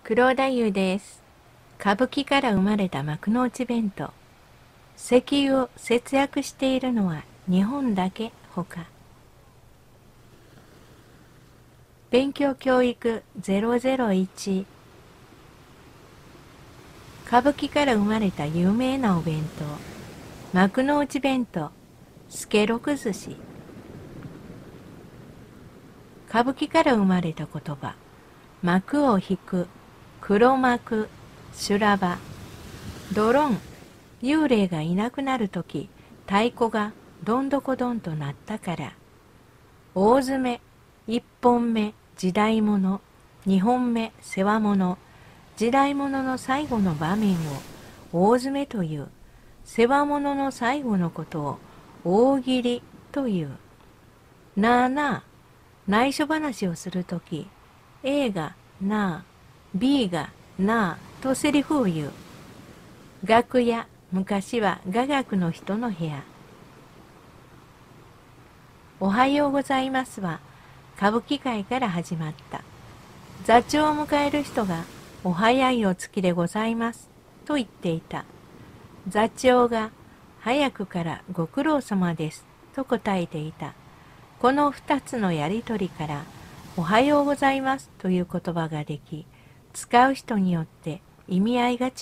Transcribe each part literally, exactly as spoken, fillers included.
黒田湯です。歌舞伎から生まれた幕の内弁当。石油を節約しているのは日本だけほか。勉強教育ゼロゼロいち。歌舞伎から生まれた有名なお弁当。幕の内弁当、助六寿司。歌舞伎から生まれた言葉。幕を引く、黒幕、修羅場。ドロン、幽霊がいなくなるとき、太鼓がどんどこどんとなったから。大詰め、一本目、時代物、二本目、世話物。時代物の最後の場面を大詰めという。世話物の最後のことを大喜利という。なあなあ、内緒話をするとき、A がなあ、B がなあとセリフを言う。楽屋、昔は雅楽の人の部屋。おはようございますは歌舞伎界から始まった。座長を迎える人がお早いお月でございますと言っていた。座長が早くからご苦労様ですと答えていた。この二つのやりとりからおはようございますという言葉ができ、使う人によって意味合いが違った。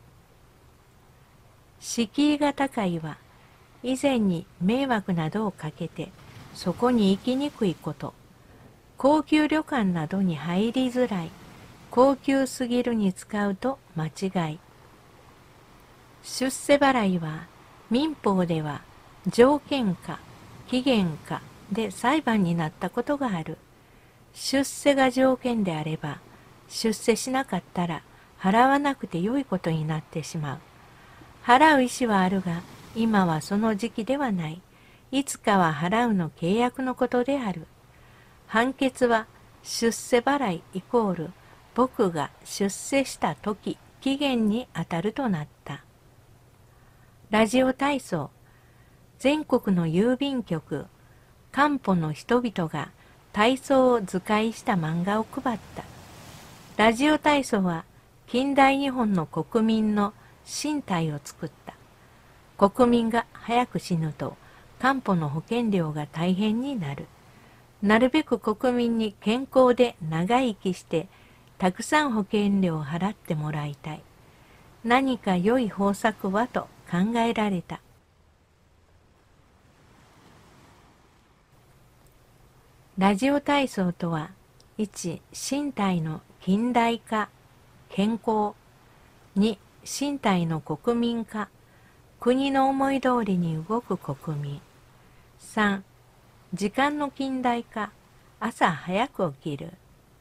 敷居が高いは以前に迷惑などをかけてそこに行きにくいこと。高級旅館などに入りづらい。高級すぎるに使うと間違い。出世払いは民法では条件か期限かで裁判になったことがある。出世が条件であれば出世しなかったら払わなくてよいことになってしまう。払う意思はあるが今はその時期ではない。いつかは払うの契約のことである。判決は出世払いイコール僕が出世した時期限にあたるとなった。ラジオ体操。全国の郵便局、官舗の人々が体操を図解した漫画を配った。ラジオ体操は近代日本の国民の身体を作った。国民が早く死ぬと官舗の保険料が大変になる。なるべく国民に健康で長生きしてたくさん保険料を払ってもらいたい。何か良い方策はと考えられた。ラジオ体操とは、いち. 身体の近代化、健康。に. 身体の国民化、国の思い通りに動く国民。さん. 時間の近代化、朝早く起きる。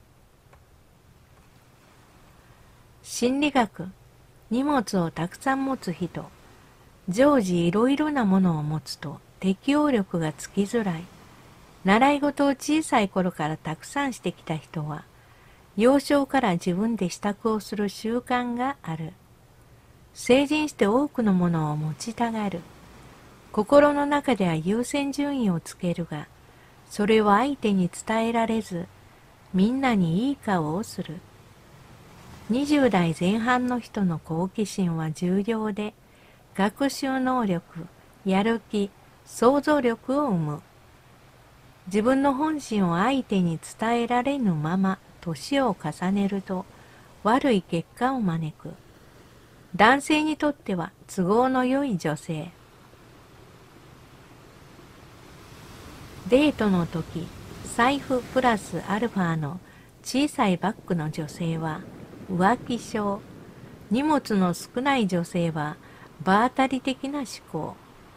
心理学、荷物をたくさん持つ人。常時いろいろなものを持つと適応力がつきづらい。習い事を小さい頃からたくさんしてきた人は、幼少から自分で支度をする習慣がある。成人して多くのものを持ちたがる。心の中では優先順位をつけるが、それを相手に伝えられず、みんなにいい顔をする。にじゅう代前半の人の好奇心は重要で、学習能力、やる気、想像力を生む。自分の本心を相手に伝えられぬまま年を重ねると悪い結果を招く。男性にとっては都合の良い女性。デートの時、財布プラスアルファの小さいバッグの女性は浮気症。荷物の少ない女性は場当たり的な思考。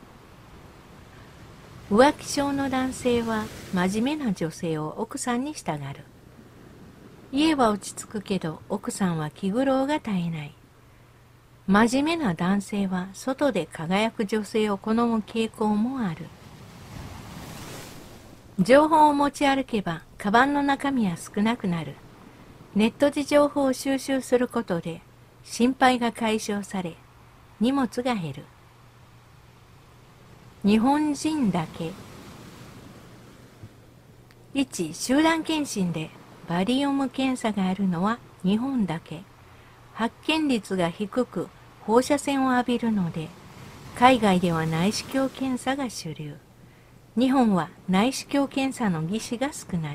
浮気症の男性は真面目な女性を奥さんに従う。家は落ち着くけど奥さんは気苦労が絶えない。真面目な男性は外で輝く女性を好む傾向もある。情報を持ち歩けばカバンの中身は少なくなる。ネットで情報を収集することで心配が解消され荷物が減る。日本人だけ。いち. 集団検診でバリウム検査があるのは日本だけ発見率が低く放射線を浴びるので、海外では内視鏡検査が主流。日本は内視鏡検査の技師が少ない。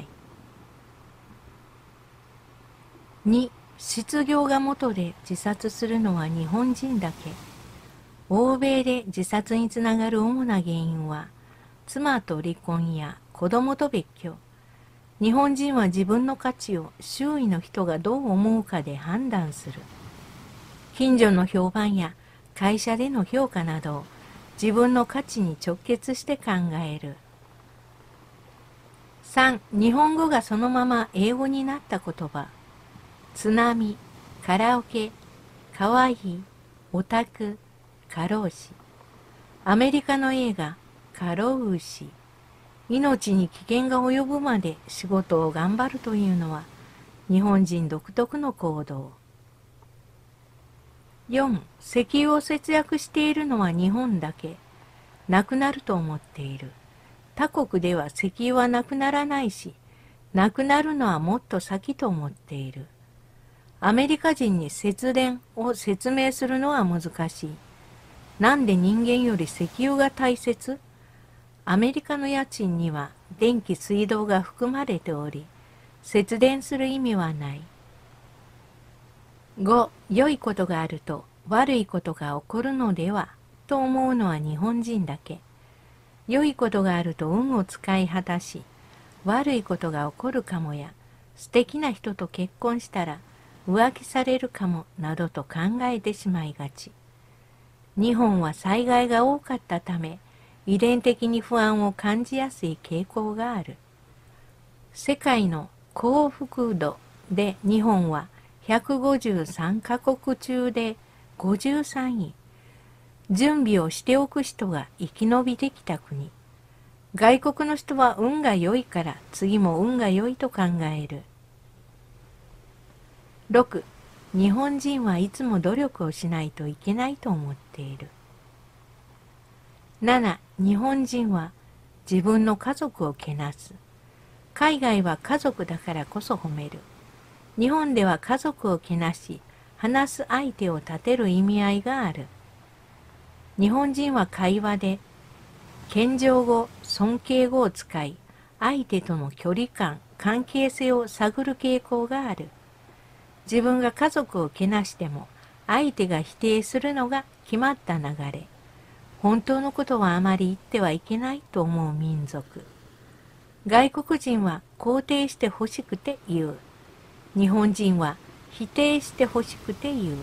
に、失業が元で自殺するのは日本人だけ。欧米で自殺につながる主な原因は、妻と離婚や子供と別居。日本人は自分の価値を周囲の人がどう思うかで判断する。近所の評判や会社での評価などを自分の価値に直結して考える。さん. 日本語がそのまま英語になった言葉。津波、カラオケ、かわいい、オタク、過労死。アメリカの映画、過労死。命に危険が及ぶまで仕事を頑張るというのは日本人独特の行動。よん. 石油を節約しているのは日本だけ。なくなると思っている。他国では石油はなくならないし、なくなるのはもっと先と思っている。アメリカ人に節電を説明するのは難しい。なんで人間より石油が大切？アメリカの家賃には電気水道が含まれており、節電する意味はない。ご. 良いことがあると悪いことが起こるのではと思うのは日本人だけ。良いことがあると運を使い果たし、悪いことが起こるかもや、素敵な人と結婚したら浮気されるかもなどと考えてしまいがち。日本は災害が多かったため、遺伝的に不安を感じやすい傾向がある。世界の幸福度で日本はひゃくごじゅうさんカ国中でごじゅうさんい。準備をしておく人が生き延びてきた国。外国の人は運が良いから次も運が良いと考える。ろく. 日本人はいつも努力をしないといけないと思っている。なな. 日本人は自分の家族をけなす。海外は家族だからこそ褒める。日本では家族をけなし、話す相手を立てる意味合いがある。日本人は会話で、謙譲語、尊敬語を使い、相手との距離感、関係性を探る傾向がある。自分が家族をけなしても、相手が否定するのが決まった流れ。本当のことはあまり言ってはいけないと思う民族。外国人は肯定してほしくて言う。日本人は否定してほしくて言う。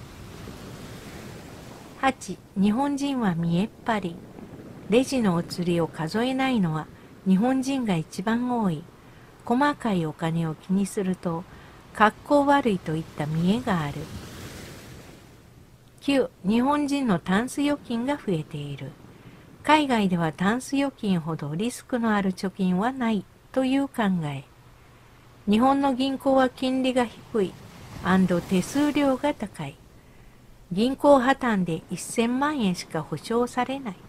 はち. 日本人は見えっ張り。レジのお釣りを数えないのは日本人が一番多い。細かいお金を気にすると、格好悪いといった見栄がある。きゅう. 日本人のタンス預金が増えている。海外ではタンス預金ほどリスクのある貯金はないという考え。日本の銀行は金利が低い&手数料が高い。銀行破綻でせんまんえんしか保証されない。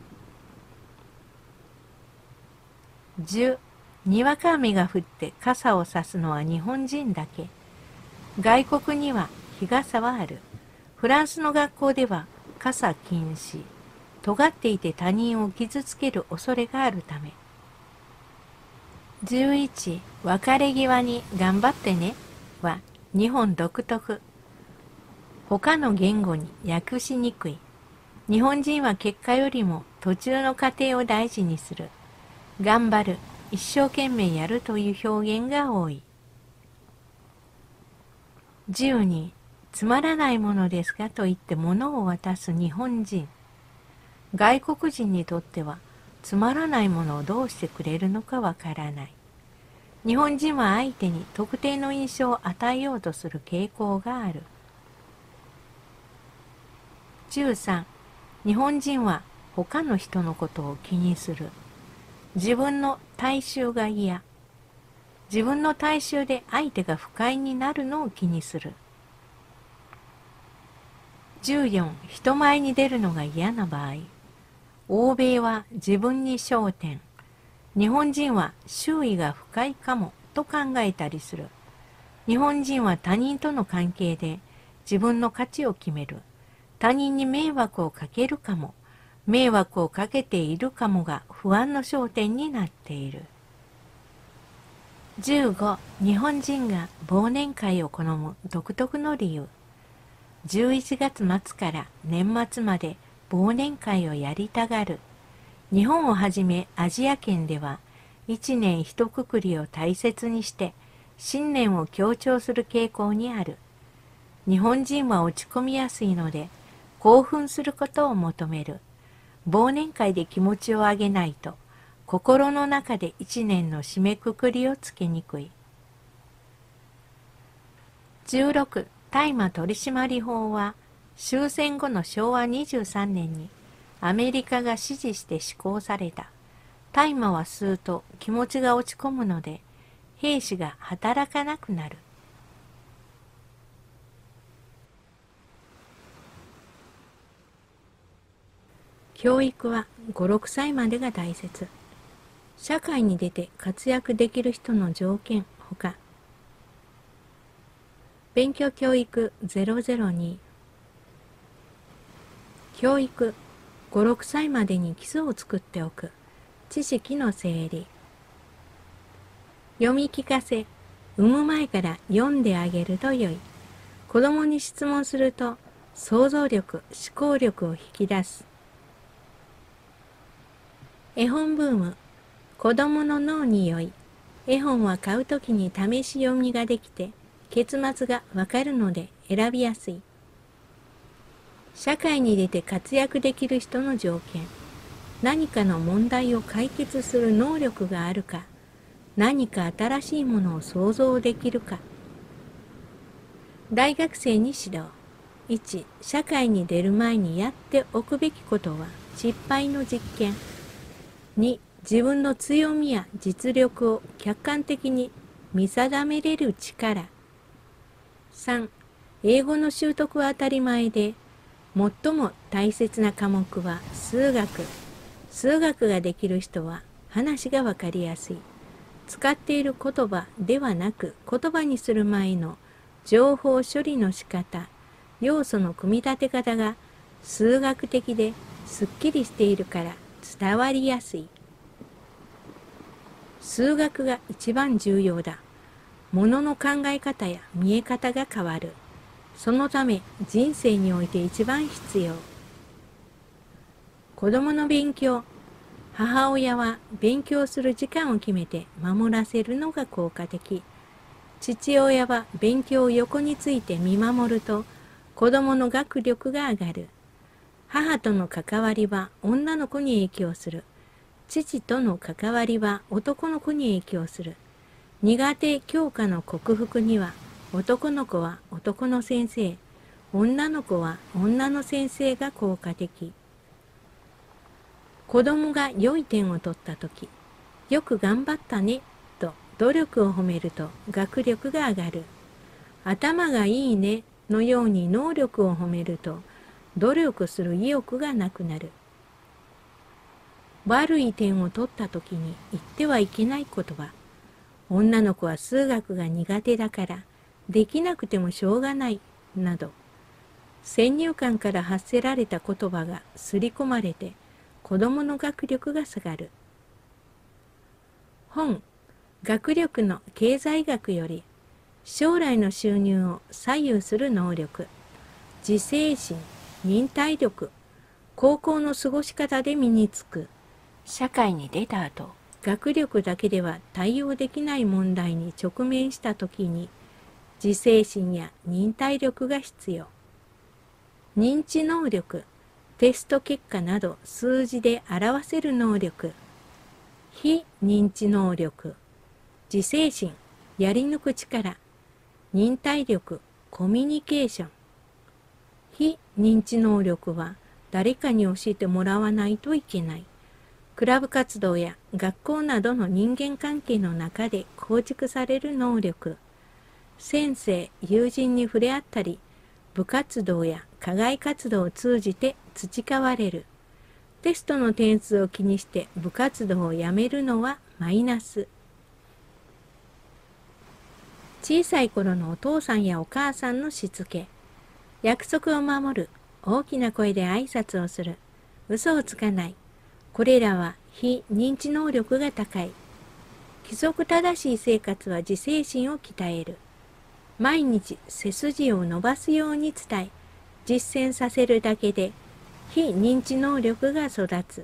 じゅう. にわか雨が降って傘を差すのは日本人だけ。外国には日傘はある。フランスの学校では傘禁止。尖っていて他人を傷つける恐れがあるため。じゅういち. 別れ際に頑張ってねは日本独特。他の言語に訳しにくい。日本人は結果よりも途中の過程を大事にする。頑張る、一生懸命やるという表現が多い。じゅうに. つまらないものですかと言って物を渡す日本人。外国人にとってはつまらないものをどうしてくれるのかわからない。日本人は相手に特定の印象を与えようとする傾向がある。じゅうさん. 日本人は他の人のことを気にする。自分の大衆が嫌。自分の大衆で相手が不快になるのを気にする。じゅうよん. 人前に出るのが嫌な場合。欧米は自分に焦点。日本人は周囲が不快かもと考えたりする。 日本人は他人との関係で自分の価値を決める。他人に迷惑をかけるかも、迷惑をかけているかもが不安の焦点になっている。じゅうご、日本人が忘年会を好む独特の理由。じゅういちがつ末から年末まで忘年会をやりたがる。日本をはじめアジア圏では一年一括りを大切にして新年を強調する傾向にある。日本人は落ち込みやすいので興奮することを求める。忘年会で気持ちを上げないと心の中で一年の締めくくりをつけにくい。じゅうろく、大麻取締法は終戦後のしょうわにじゅうさんねんにアメリカが支持して施行された。大麻は吸うと気持ちが落ち込むので兵士が働かなくなる。教育はご、ろくさいまでが大切。社会に出て活躍できる人の条件ほか。勉強教育ゼロゼロに。教育ご、ろくさいまでに基礎を作っておく。知識の整理。読み聞かせ、産む前から読んであげるとよい。子供に質問すると想像力、思考力を引き出す。絵本ブーム、子供の脳に良い。絵本は買うときに試し読みができて、結末がわかるので選びやすい。社会に出て活躍できる人の条件。何かの問題を解決する能力があるか、何か新しいものを想像できるか。大学生に指導。いち、社会に出る前にやっておくべきことは失敗の実験。に、自分の強みや実力を客観的に見定めれる力。さん、英語の習得は当たり前で、最も大切な科目は数学。数学ができる人は話がわかりやすい。使っている言葉ではなく、言葉にする前の情報処理の仕方、要素の組み立て方が数学的ですっきりしているから伝わりやすい。数学が一番重要だ。ものの考え方や見え方が変わる。そのため人生において一番必要。子供の勉強。母親は勉強する時間を決めて守らせるのが効果的。父親は勉強を横について見守ると子供の学力が上がる。母との関わりは女の子に影響する。父との関わりは男の子に影響する。苦手教科の克服には男の子は男の先生、女の子は女の先生が効果的。子供が良い点を取ったとき、よく頑張ったねと努力を褒めると学力が上がる。頭がいいねのように能力を褒めると努力する意欲がなくなる。悪い点を取ったときに言ってはいけない言葉。女の子は数学が苦手だからできなくてもしょうがないなど、先入観から発せられた言葉が刷り込まれて子供の学力が下がる。本、学力の経済学より将来の収入を左右する能力、自制心、忍耐力、高校の過ごし方で身につく。社会に出た後、学力だけでは対応できない問題に直面したときに、自制心や忍耐力が必要。認知能力、テスト結果など数字で表せる能力。非認知能力、自制心、やり抜く力、忍耐力、コミュニケーション。非認知能力は誰かに教えてもらわないといけない。クラブ活動や学校などの人間関係の中で構築される能力。先生、友人に触れ合ったり、部活動や課外活動を通じて培われる。テストの点数を気にして部活動をやめるのはマイナス。知小さい頃のお父さんやお母さんのしつけ、約束を守る、大きな声で挨拶をする、嘘をつかない。これらは非認知能力が高い。規則正しい生活は自制心を鍛える。毎日背筋を伸ばすように伝え、実践させるだけで非認知能力が育つ。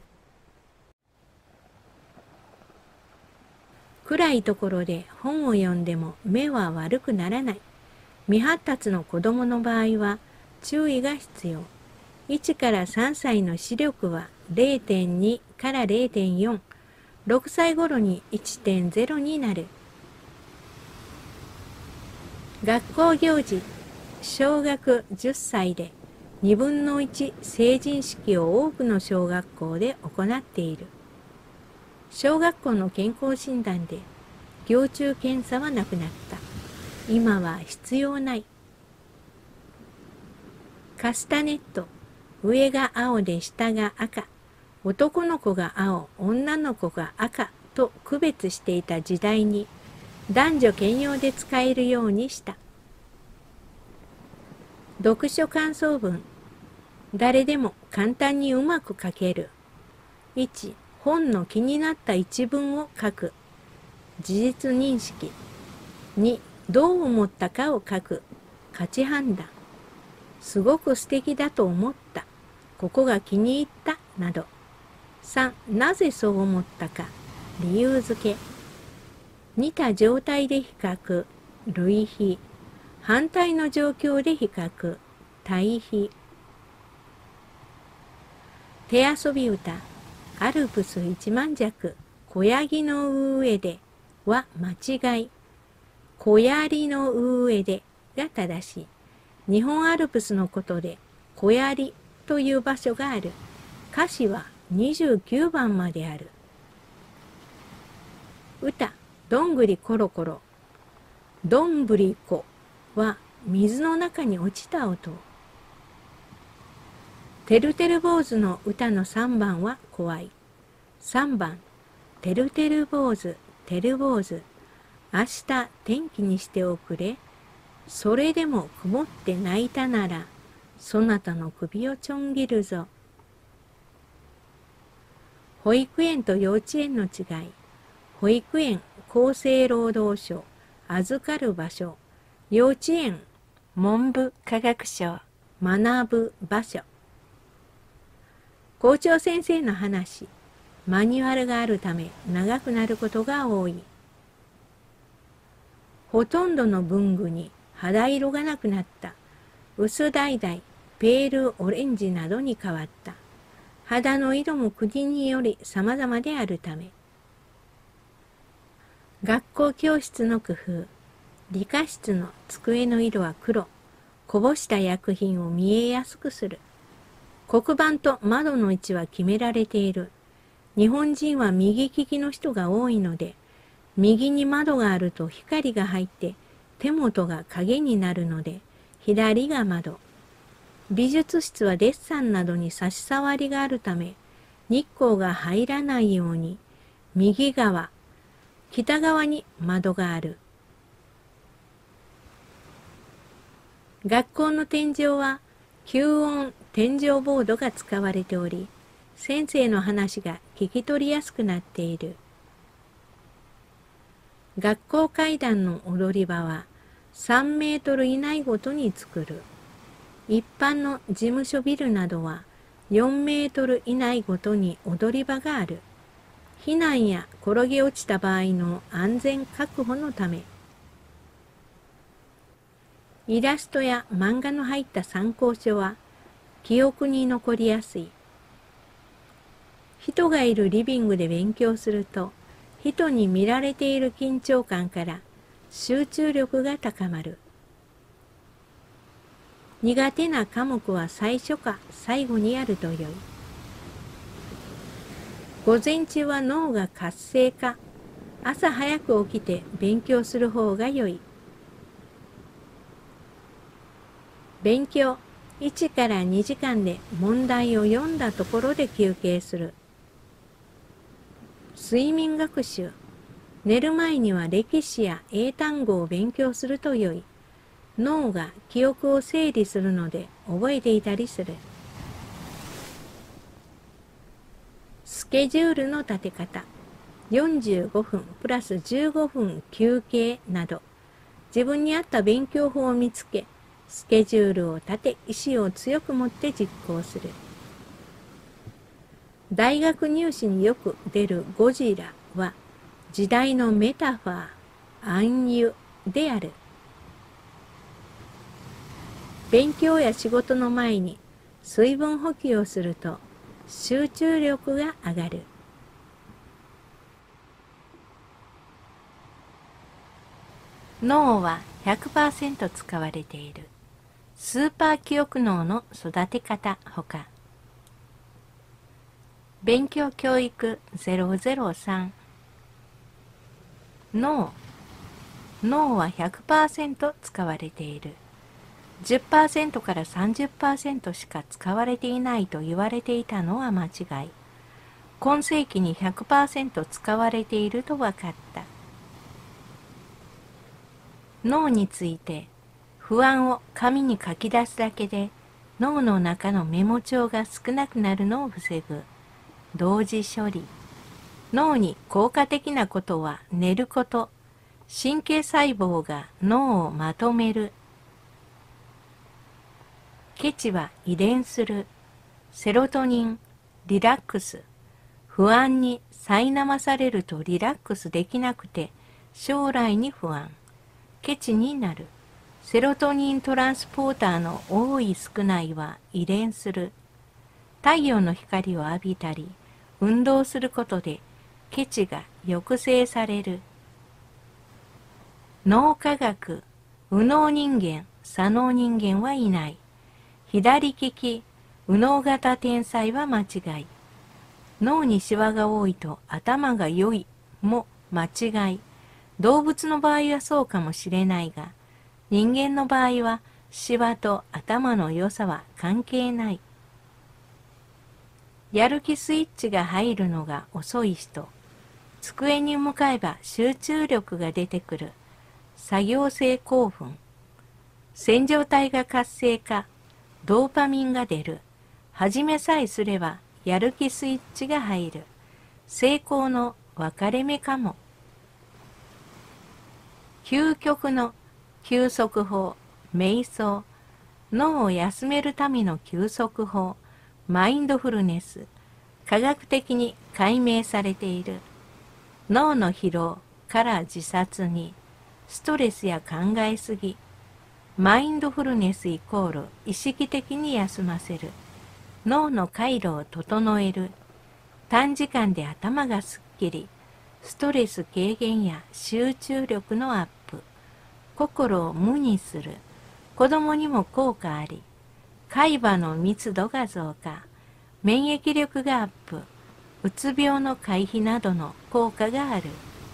暗いところで本を読んでも目は悪くならない。未発達の子供の場合は注意が必要。いちからさんさいの視力は れいてんに から れいてんよん、ろくさい頃に いってんゼロ になる。学校行事、小学じゅっさいでにぶんのいち成人式を多くの小学校で行っている。小学校の健康診断で蟯虫検査はなくなった。今は必要ない。カスタネット、上が青で下が赤。男の子が青、女の子が赤と区別していた時代に男女兼用で使えるようにした。読書感想文、誰でも簡単にうまく書ける。いち、本の気になった一文を書く。事実認識。に、どう思ったかを書く。価値判断。すごく素敵だと思った。ここが気に入った。など。さん、なぜそう思ったか。理由付け。似た状態で比較。類比。反対の状況で比較。対比。手遊び歌。アルプス一万尺。小ヤギの上では間違い。小槍の上でが正しい。日本アルプスのことで小槍という場所がある。歌詞はにじゅうきゅうばんまである。歌、どんぐりころころ。どんぶりこは水の中に落ちた音。てるてる坊主の歌のさんばんは怖い。さんばん、てるてる坊主、てる坊主。明日天気にしておくれ。それでも曇って泣いたなら、そなたの首をちょん切るぞ。保育園と幼稚園の違い。保育園、厚生労働省、預かる場所。幼稚園、文部科学省、学ぶ場所。校長先生の話。マニュアルがあるため長くなることが多い。ほとんどの文具に肌色がなくなった。薄橙、ペールオレンジなどに変わった。肌の色も国により様々であるため。学校教室の工夫。理科室の机の色は黒。こぼした薬品を見えやすくする。黒板と窓の位置は決められている。日本人は右利きの人が多いので、右に窓があると光が入って手元が影になるので、左が窓。美術室はデッサンなどに差し障りがあるため、日光が入らないように、右側、北側に窓がある。学校の天井は吸音天井ボードが使われており、先生の話が聞き取りやすくなっている。学校階段の踊り場はさんメートル以内ごとに作る。一般の事務所ビルなどはよんメートル以内ごとに踊り場がある。避難や転げ落ちた場合の安全確保のため。イラストや漫画の入った参考書は記憶に残りやすい。人がいるリビングで勉強すると、人に見られている緊張感から集中力が高まる。苦手な科目は最初か最後にやるとよい。午前中は脳が活性化。朝早く起きて勉強する方がよい。勉強いちからにじかんで問題を読んだところで休憩する。睡眠学習寝る前には歴史や英単語を勉強するとよい。脳が記憶を整理するので覚えていたりする。スケジュールの立て方。よんじゅうごふんプラスじゅうごふん休憩など、自分に合った勉強法を見つけ、スケジュールを立て、意志を強く持って実行する。大学入試によく出るゴジラは、時代のメタファー、暗喩である。勉強や仕事の前に水分補給をすると集中力が上がる。脳は ひゃくパーセント 使われている。スーパー記憶脳の育て方ほか。勉強教育ゼロゼロさん。脳。脳は ひゃくパーセント 使われている。じゅっパーセント から さんじゅっパーセント しか使われていないと言われていたのは間違い。今世紀に ひゃくパーセント 使われていると分かった。脳について、不安を紙に書き出すだけで脳の中のメモ帳が少なくなるのを防ぐ。同時処理。脳に効果的なことは寝ること。神経細胞が脳をまとめる。ケチは遺伝する。セロトニン、リラックス。不安に苛まされるとリラックスできなくて将来に不安。ケチになる。セロトニントランスポーターの多い少ないは遺伝する。太陽の光を浴びたり、運動することでケチが抑制される。脳科学、右脳人間、左脳人間はいない。左利き、右脳型天才は間違い。脳にシワが多いと頭が良いも間違い。動物の場合はそうかもしれないが、人間の場合はシワと頭の良さは関係ない。やる気スイッチが入るのが遅い人。机に向かえば集中力が出てくる。作業性興奮。線条体が活性化。ドーパミンが出る。始めさえすればやる気スイッチが入る。成功の分かれ目かも。究極の休息法、瞑想。脳を休めるための休息法、マインドフルネス。科学的に解明されている。脳の疲労から自殺に、ストレスや考えすぎ。マインドフルネスイコール意識的に休ませる。脳の回路を整える。短時間で頭がすっきり。ストレス軽減や集中力のアップ。心を無にする。子供にも効果あり。海馬の密度が増加。免疫力がアップ。うつ病の回避などの効果がある。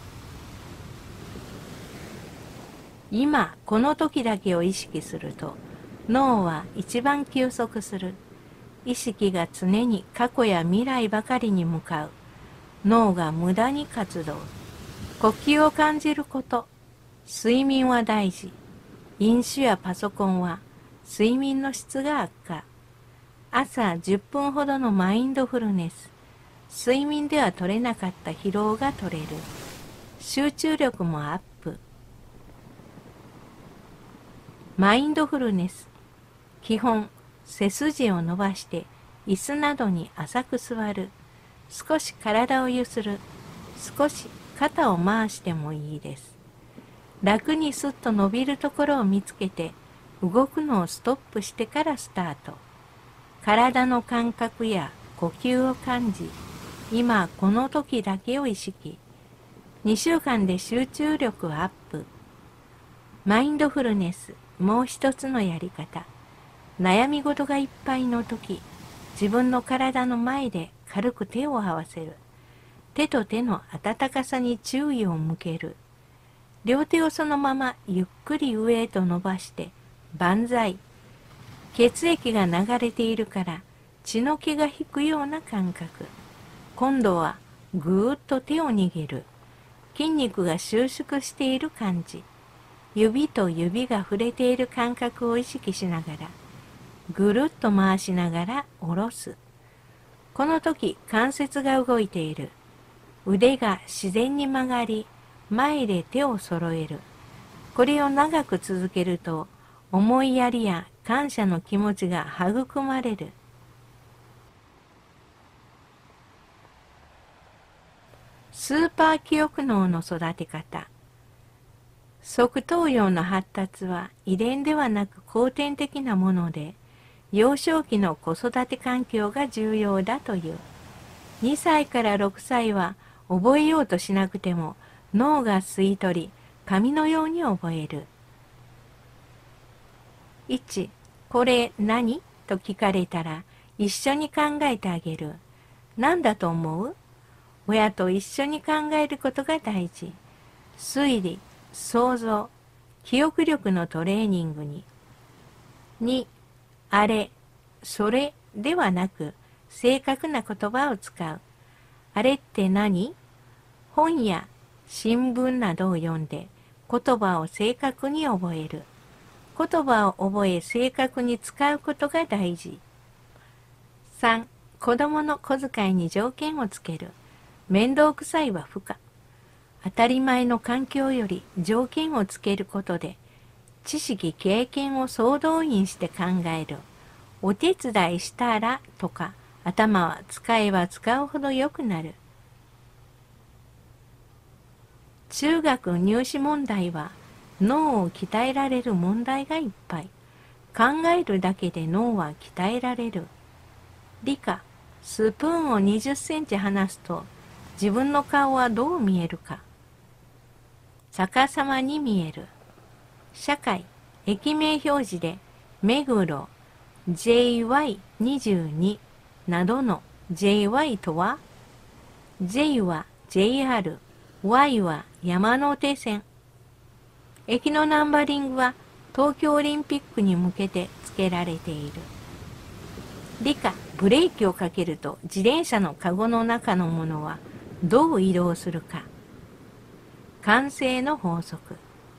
今この時だけを意識すると脳は一番休息する。意識が常に過去や未来ばかりに向かう。脳が無駄に活動。呼吸を感じること。睡眠は大事。飲酒やパソコンは睡眠の質が悪化。朝じゅっぷんほどのマインドフルネス。睡眠では取れなかった疲労が取れる。集中力もアップ。マインドフルネス。基本、背筋を伸ばして椅子などに浅く座る。少し体をゆする。少し肩を回してもいいです。楽にすっと伸びるところを見つけて動くのをストップしてからスタート。体の感覚や呼吸を感じ、今この時だけを意識。にしゅうかんで集中力アップ。マインドフルネス、もう一つのやり方。悩み事がいっぱいの時、自分の体の前で軽く手を合わせる。手と手の温かさに注意を向ける。両手をそのままゆっくり上へと伸ばして、万歳。血液が流れているから血の気が引くような感覚。今度はぐーっと手を握る。 筋肉が収縮している感じ、指と指が触れている感覚を意識しながら、ぐるっと回しながら下ろす。この時関節が動いている。腕が自然に曲がり、前で手を揃える。これを長く続けると、思いやりや感謝の気持ちが育まれる。スーパー記憶脳の育て方。側頭葉の発達は遺伝ではなく後天的なもので、幼少期の子育て環境が重要だという。にさいからろくさいは覚えようとしなくても脳が吸い取り、紙のように覚える。いち. これ何と聞かれたら一緒に考えてあげる。何だと思う？親と一緒に考えることが大事。推理、想像、記憶力のトレーニングに。に. あれ、それではなく正確な言葉を使う。あれって何？本や新聞などを読んで言葉を正確に覚える。言葉を覚え正確に使うことが大事。さん. 子供の小遣いに条件をつける。面倒くさいは不可。当たり前の環境より条件をつけることで、知識経験を総動員して考える。お手伝いしたらとか、頭は使えば使うほど良くなる。中学入試問題は脳を鍛えられる問題がいっぱい。考えるだけで脳は鍛えられる。理科、スプーンをにじゅっセンチ離すと自分の顔はどう見えるか。逆さまに見える。社会、駅名表示で目黒 ジェイワイにじゅうに などの ジェイワイ とは J は ジェイアール、Y は山手線。駅のナンバリングは東京オリンピックに向けて付けられている。理科、ブレーキをかけると自転車のカゴの中のものはどう移動するか。慣性の法則。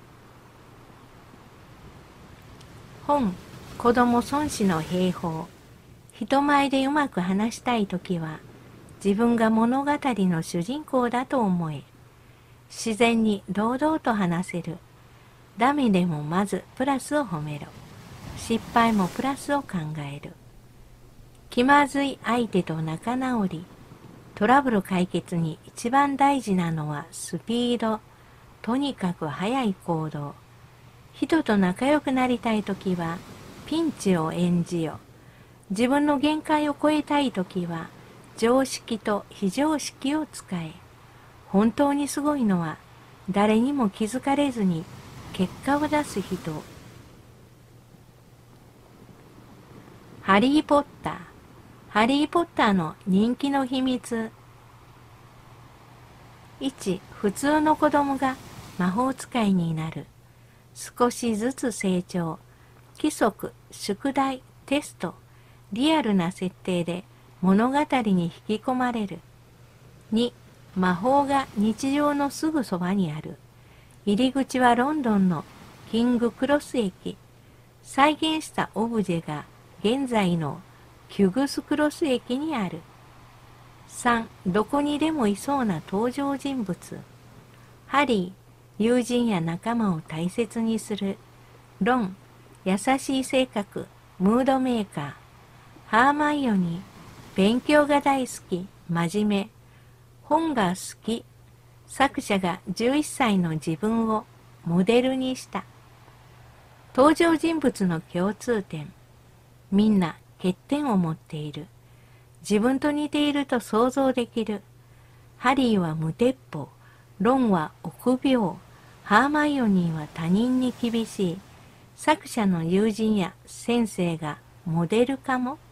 本、子供孫子の兵法。人前でうまく話したいときは、自分が物語の主人公だと思え。自然に堂々と話せる。ダメでもまずプラスを褒めろ。失敗もプラスを考える。気まずい相手と仲直り。トラブル解決に一番大事なのはスピード。とにかく早い行動。人と仲良くなりたいときはピンチを演じよ。自分の限界を超えたいときは常識と非常識を使え。本当にすごいのは誰にも気づかれずに結果を出す人。ハリー・ポッター。ハリー・ポッターの人気の秘密。いち. 普通の子供が魔法使いになる。少しずつ成長。規則、宿題、テスト、リアルな設定で物語に引き込まれる。に. 魔法が日常のすぐそばにある。入り口はロンドンのキングクロス駅。再現したオブジェが現在のキュグスクロス駅にある。さん. どこにでもいそうな登場人物。ハリー、友人や仲間を大切にする。ロン、優しい性格、ムードメーカー。ハーマイオニー、勉強が大好き、真面目。本が好き。作者がじゅういっさいの自分をモデルにした。登場人物の共通点。みんな欠点を持っている。自分と似ていると想像できる。ハリーは無鉄砲。ロンは臆病。ハーマイオニーは他人に厳しい。作者の友人や先生がモデルかも。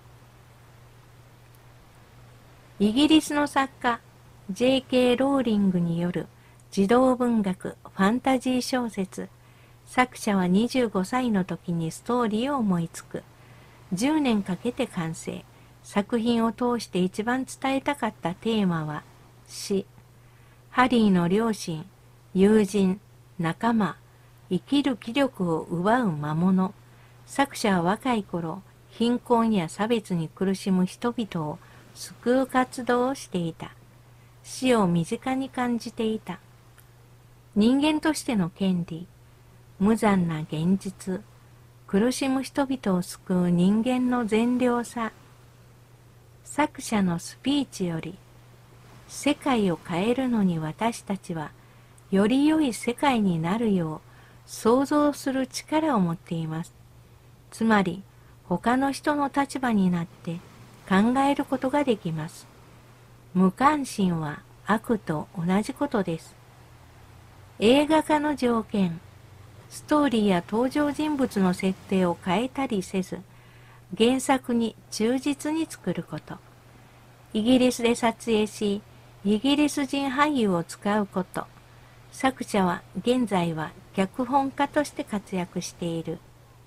イギリスの作家 ジェイケー ローリングによる児童文学ファンタジー小説。作者はにじゅうごさいの時にストーリーを思いつく。じゅうねんかけて完成。作品を通して一番伝えたかったテーマは死。 ハリーの両親、友人、仲間、生きる気力を奪う魔物。作者は若い頃、貧困や差別に苦しむ人々を救う活動をしていた。死を身近に感じていた。人間としての権利、無残な現実、苦しむ人々を救う人間の善良さ。作者のスピーチより、世界を変えるのに私たちは、より良い世界になるよう想像する力を持っています。つまり、他の人の立場になって考えることができます。無関心は悪と同じことです。映画化の条件、ストーリーや登場人物の設定を変えたりせず、原作に忠実に作ること。イギリスで撮影し、イギリス人俳優を使うこと。作者は現在は脚本家として活躍している。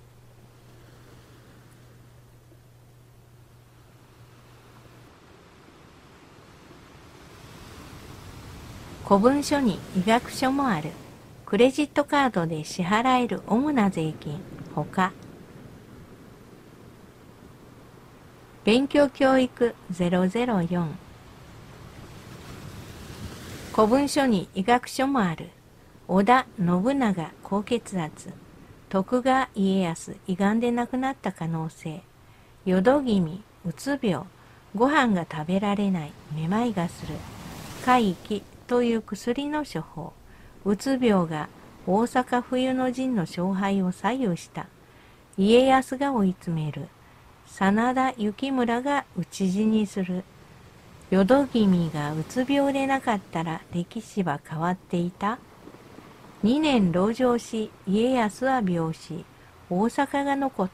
古文書に医学書もある。クレジットカードで支払える主な税金、ほか。勉強教育ゼロゼロよん。古文書に医学書もある。織田信長高血圧。徳川家康胃がんで亡くなった可能性。淀君、うつ病。ご飯が食べられない、めまいがする。怪気という薬の処方。うつ病が大阪冬の陣の勝敗を左右した。家康が追い詰める。真田幸村が討ち死にする。淀君がうつ病でなかったら歴史は変わっていた。二年籠城し、家康は病死、大阪が残った。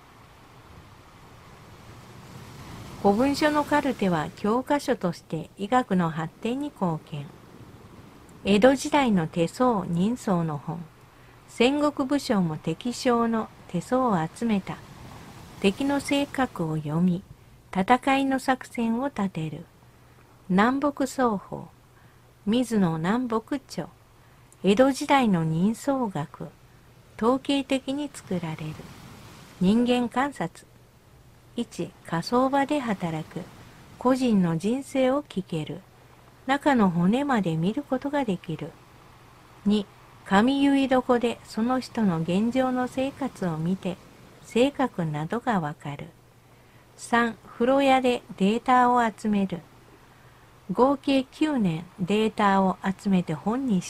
古文書のカルテは教科書として医学の発展に貢献。江戸時代の手相人相の本。戦国武将も敵将の手相を集めた。敵の性格を読み、戦いの作戦を立てる。南北双方。水野南北朝。江戸時代の人相学。統計的に作られる。人間観察。いち. 火葬場で働く。個人の人生を聞ける。中の骨まで見ることができる。に. 髪結い床でその人の現状の生活を見て、性格などがわかる。さん. 風呂屋でデータを集める。合計きゅうねんデータを集めて本にした。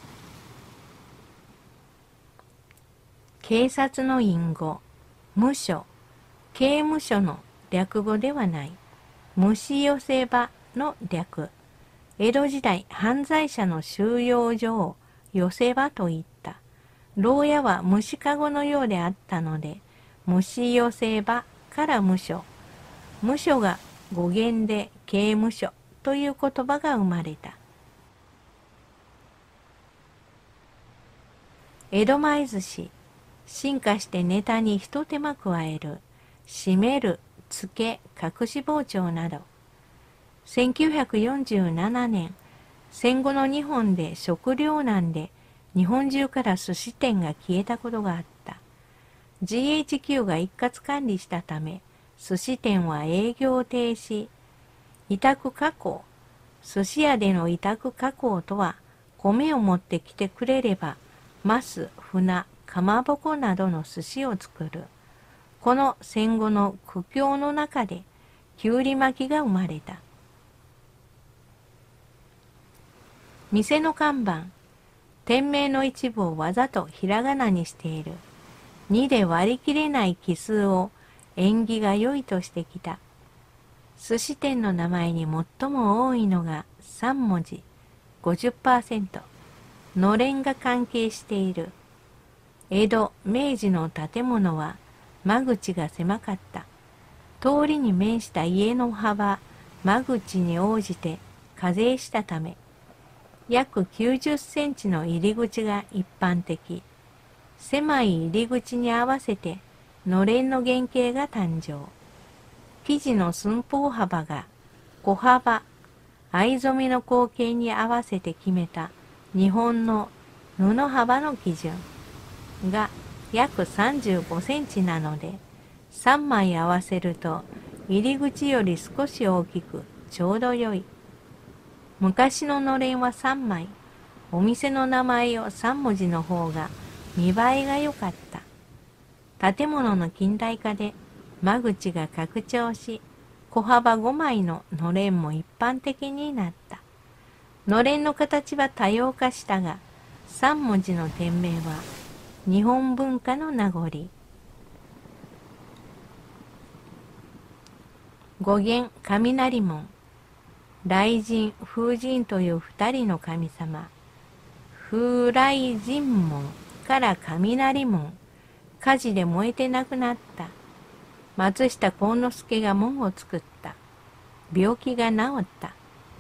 警察の隠語。無所。刑務所の略語ではない。虫寄せ場の略。江戸時代、犯罪者の収容所を寄せ場と言った。牢屋は虫かごのようであったので、虫寄せ場から無所。無所が語源で刑務所という言葉が生まれた。江戸前寿司。進化してネタに一手間加える。締める、つけ、隠し包丁など。せんきゅうひゃくよんじゅうななねん、戦後の日本で食糧難で日本中から寿司店が消えたことがあった。ジーエイチキュー が一括管理したため、寿司店は営業停止。委託加工。寿司屋での委託加工とは、米を持ってきてくれれば、マス、船、かまぼこなどの寿司を作る。この戦後の苦境の中で、きゅうり巻きが生まれた。店の看板。店名の一部をわざとひらがなにしている。にで割り切れない奇数を縁起が良いとしてきた。寿司店の名前に最も多いのがさんもじ、ごじゅっパーセント。のれんが関係している。江戸、明治の建物は間口が狭かった。通りに面した家の幅、間口に応じて課税したため、約きゅうじゅっセンチの入り口が一般的。狭い入り口に合わせてのれんの原型が誕生。生地の寸法幅が小幅、 藍染めの光景に合わせて決めた日本の布幅の基準が約さんじゅうごセンチなので、さんまい合わせると入り口より少し大きくちょうど良い。昔ののれんはさんまい、お店の名前をさんもじの方が見栄えが良かった。建物の近代化で間口が拡張し、小幅ごまいののれんも一般的になった。のれんの形は多様化したが、さんもじの店名は日本文化の名残。語源雷門。雷神、風神という二人の神様。風雷神門から雷門。火事で燃えて亡くなった。松下幸之助が門を作った。病気が治った。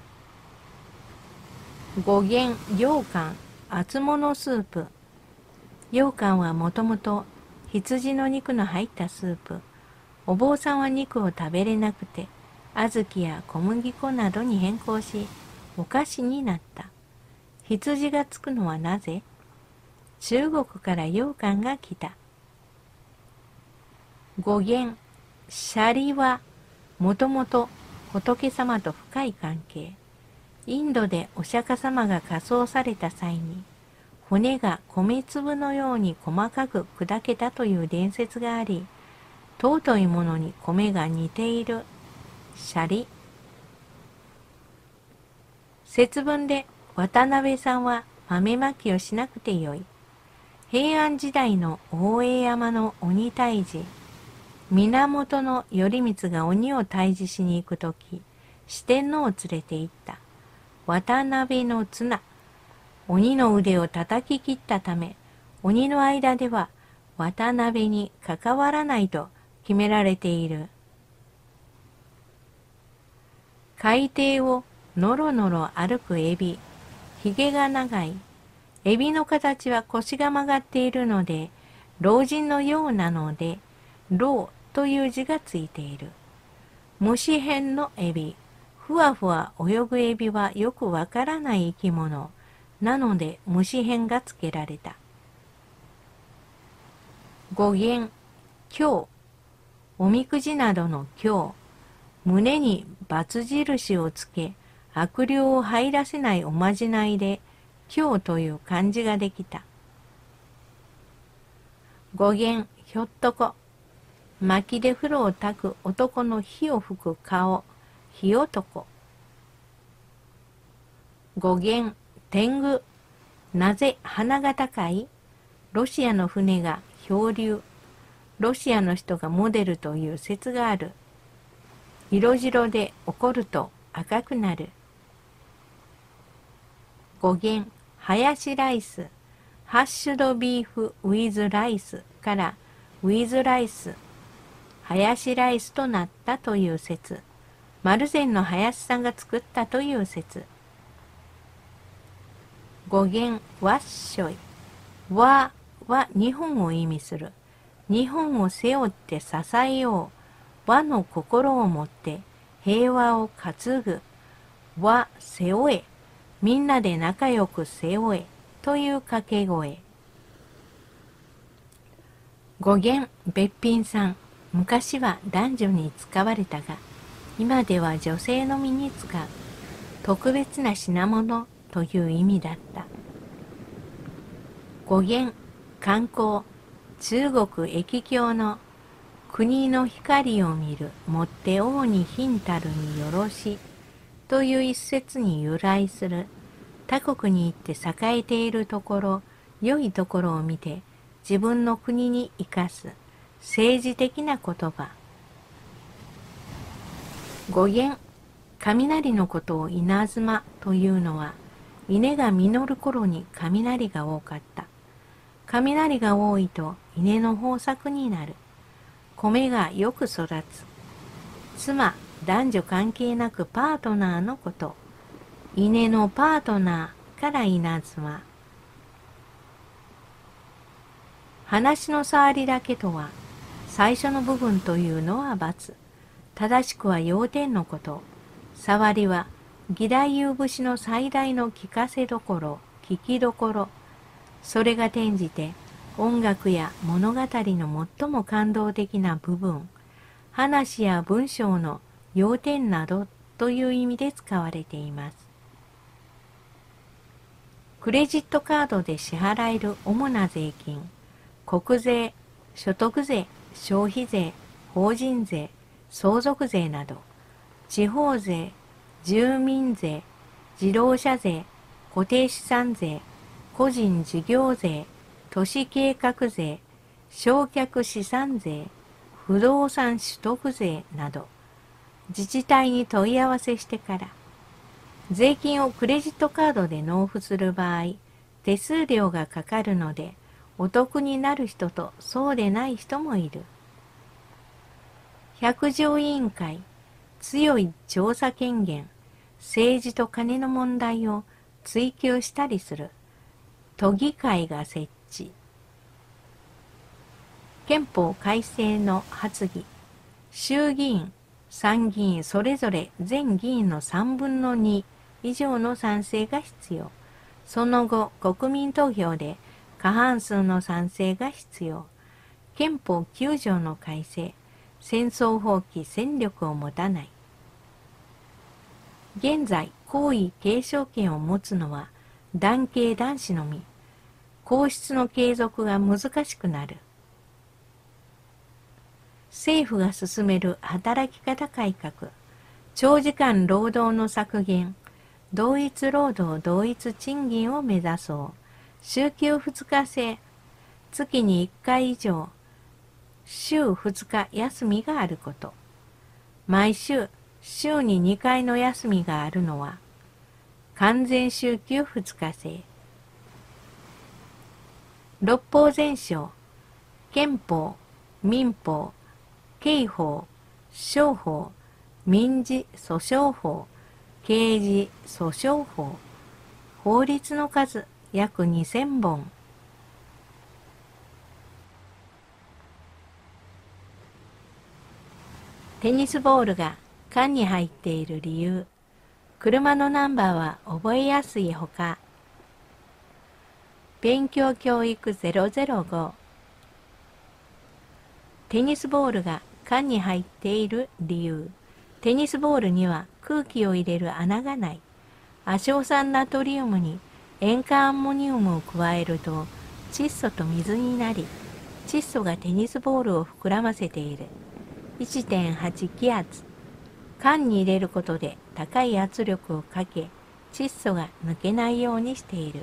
語源羊羹、厚物スープ。羊羹はもともと羊の肉の入ったスープ。お坊さんは肉を食べれなくて、小豆や小麦粉などに変更し、お菓子になった。羊がつくのはなぜ？中国から羊羹が来た。語源シャリはもともと仏様と深い関係。インドでお釈迦様が火葬された際に、骨が米粒のように細かく砕けたという伝説があり、尊いものに米が似ている。シャリ。節分で渡辺さんは豆まきをしなくてよい。平安時代の大江山の鬼退治。源頼光が鬼を退治しに行くとき、四天王を連れて行った。渡辺の綱。鬼の腕を叩き切ったため、鬼の間では渡辺に関わらないと決められている。海底をのろのろ歩くエビ。ひげが長い。エビの形は腰が曲がっているので、老人のようなので、老という字がついている。虫偏のエビ。ふわふわ泳ぐエビはよくわからない生き物。なので虫偏がつけられた。語源経。おみくじなどの経。胸に×印をつけ、悪霊を入らせないおまじないで、経という漢字ができた。語源ひょっとこ。薪で風呂を焚く男の火を吹く顔、火男。語源天狗。なぜ鼻が高い？ロシアの船が漂流。ロシアの人がモデルという説がある。色白で怒ると赤くなる。語源ハヤシライス。ハッシュドビーフウィズライスからウィズライス。ハヤシライスとなったという説。丸善の林さんが作ったという説。語源わっしょい。わは日本を意味する。日本を背負って支えよう。和の心を持って平和を担ぐ。和背負え。みんなで仲良く背負え。という掛け声。語源べっぴんさん。昔は男女に使われたが、今では女性の身に使う。特別な品物という意味だった。語源観光。中国易経の国の光を見るもって王に貧たるによろしという一節に由来する。他国に行って栄えているところ、良いところを見て自分の国に生かす政治的な言葉。語源雷のことを稲妻というのは、稲が実る頃に雷が多かった。雷が多いと稲の豊作になる。米がよく育つ。妻、男女関係なくパートナーのこと。稲のパートナーから稲妻。話の触りだけとは、最初の部分というのは×。正しくは要点のこと。触りは義太夫節の最大の聞かせどころ、聞きどころ、それが転じて音楽や物語の最も感動的な部分、話や文章の要点などという意味で使われています。クレジットカードで支払える主な税金、国税、所得税、消費税、法人税、相続税など、地方税、住民税、自動車税、固定資産税、個人事業税、都市計画税、焼却資産税、不動産取得税など、自治体に問い合わせしてから、税金をクレジットカードで納付する場合、手数料がかかるので、お得になる人とそうでない人もいる。百条委員会、強い調査権限、政治と金の問題を追及したりする都議会が設置。憲法改正の発議、衆議院、参議院それぞれ全議員のさんぶんのに以上の賛成が必要。その後、国民投票で過半数の賛成が必要。憲法きゅう条の改正、戦争放棄、戦力を持たない。現在、皇位継承権を持つのは男系男子のみ。皇室の継続が難しくなる。政府が進める働き方改革、長時間労働の削減、同一労働同一賃金を目指そう。週休ふつか制、月にいっかい以上、週ふつか休みがあること。毎週、週ににかいの休みがあるのは、完全週休ふつか制。六法全書、憲法、民法、刑法、商法、民事訴訟法、刑事訴訟法、法律の数約にせんぼん。テニスボールが缶に入っている理由。車のナンバーは覚えやすいほか、勉強教育ゼロゼロご。テニスボールが缶に入っている理由。テニスボールには空気を入れる穴がない。亜硝酸ナトリウムに塩化アンモニウムを加えると窒素と水になり、窒素がテニスボールを膨らませている。いってんはち 気圧。缶に入れることで高い圧力をかけ、窒素が抜けないようにしている。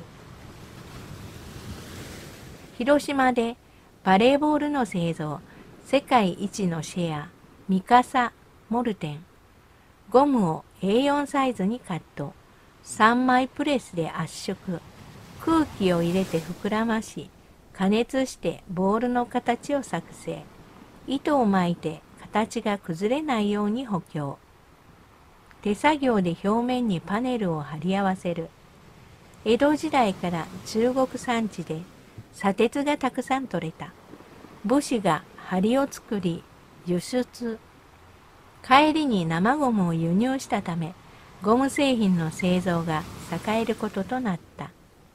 広島でバレーボールの製造、世界一のシェア、ミカサ、モルテン。ゴムを エーよん サイズにカット。さんまいプレスで圧縮。空気を入れて膨らまし、加熱してボールの形を作成。糸を巻いて形が崩れないように補強。手作業で表面にパネルを貼り合わせる。江戸時代から中国山地で砂鉄がたくさん取れた。武士が梁を作り輸出。帰りに生ゴムを輸入したため、ゴム製品の製造が栄えることとなった。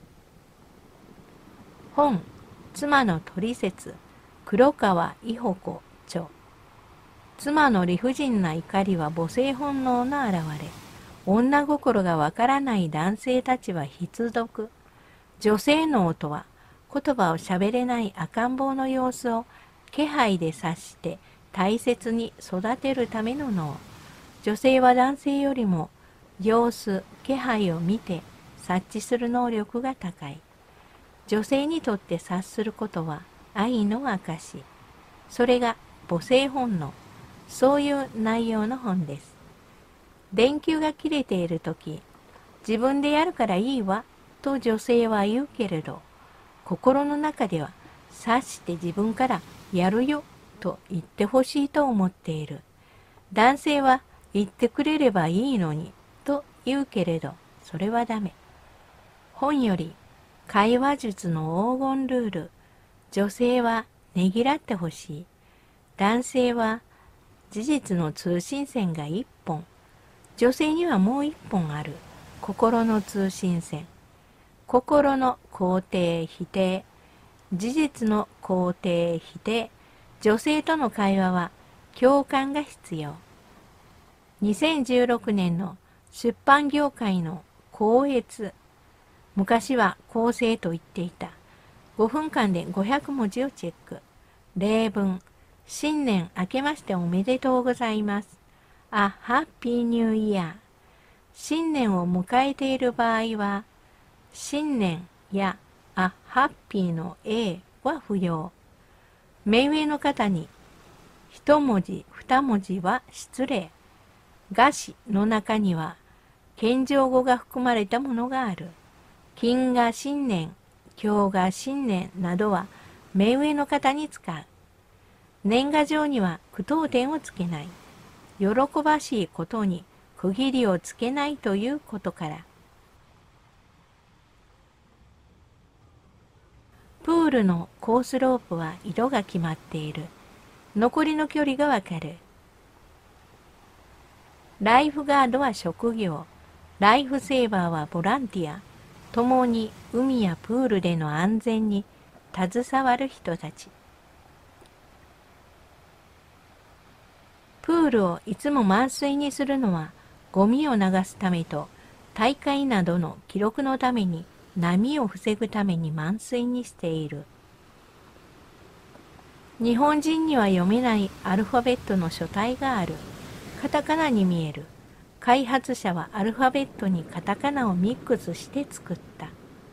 本、妻の取説、黒川伊保子著。妻の理不尽な怒りは母性本能の表れ。女心がわからない男性たちは必読。女性脳とは、言葉をしゃべれない赤ん坊の様子を気配で察して大切に育てるための脳。女性は男性よりも様子、気配を見て察知する能力が高い。女性にとって察することは愛の証。それが母性本能。そういう内容の本です。電球が切れているとき、自分でやるからいいわと女性は言うけれど、心の中では察して自分からやるよと言ってほしいと思っている。男性は言ってくれればいいのにと言うけれど、それはダメ。本より会話術の黄金ルール。女性はねぎらってほしい。男性は事実の通信線が一本。 女性にはもう一本ある。心の通信線。心の肯定否定。事実の肯定否定。女性との会話は共感が必要。にせんじゅうろくねんの出版業界の校閲。昔は構成と言っていた。ごふんかんでごひゃくもじをチェック。例文。新年明けましておめでとうございます。A Happy New Year。新年を迎えている場合は、新年や A Happy の A は不要。目上の方に一文字二文字は失礼。菓子の中には謙譲語が含まれたものがある。金が新年、今日が新年などは目上の方に使う。年賀状には句読点をつけない。喜ばしいことに区切りをつけないということから。プールのコースロープは色が決まっている。残りの距離がわかる。ライフガードは職業。ライフセーバーはボランティア。共に海やプールでの安全に携わる人たち。プールをいつも満水にするのはゴミを流すためと大会などの記録のために波を防ぐために満水にしている。日本人には読めないアルファベットの書体がある。カタカナに見える。開発者はアルファベットにカタカナをミックスして作った。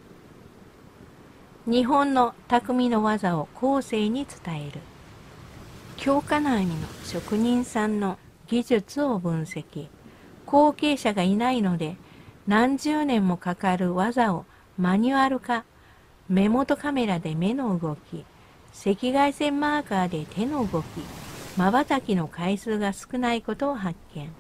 日本の匠の技を後世に伝える。京金網の職人さんの技術を分析。後継者がいないので何十年もかかる技をマニュアル化。目元カメラで目の動き。赤外線マーカーで手の動き。瞬きの回数が少ないことを発見。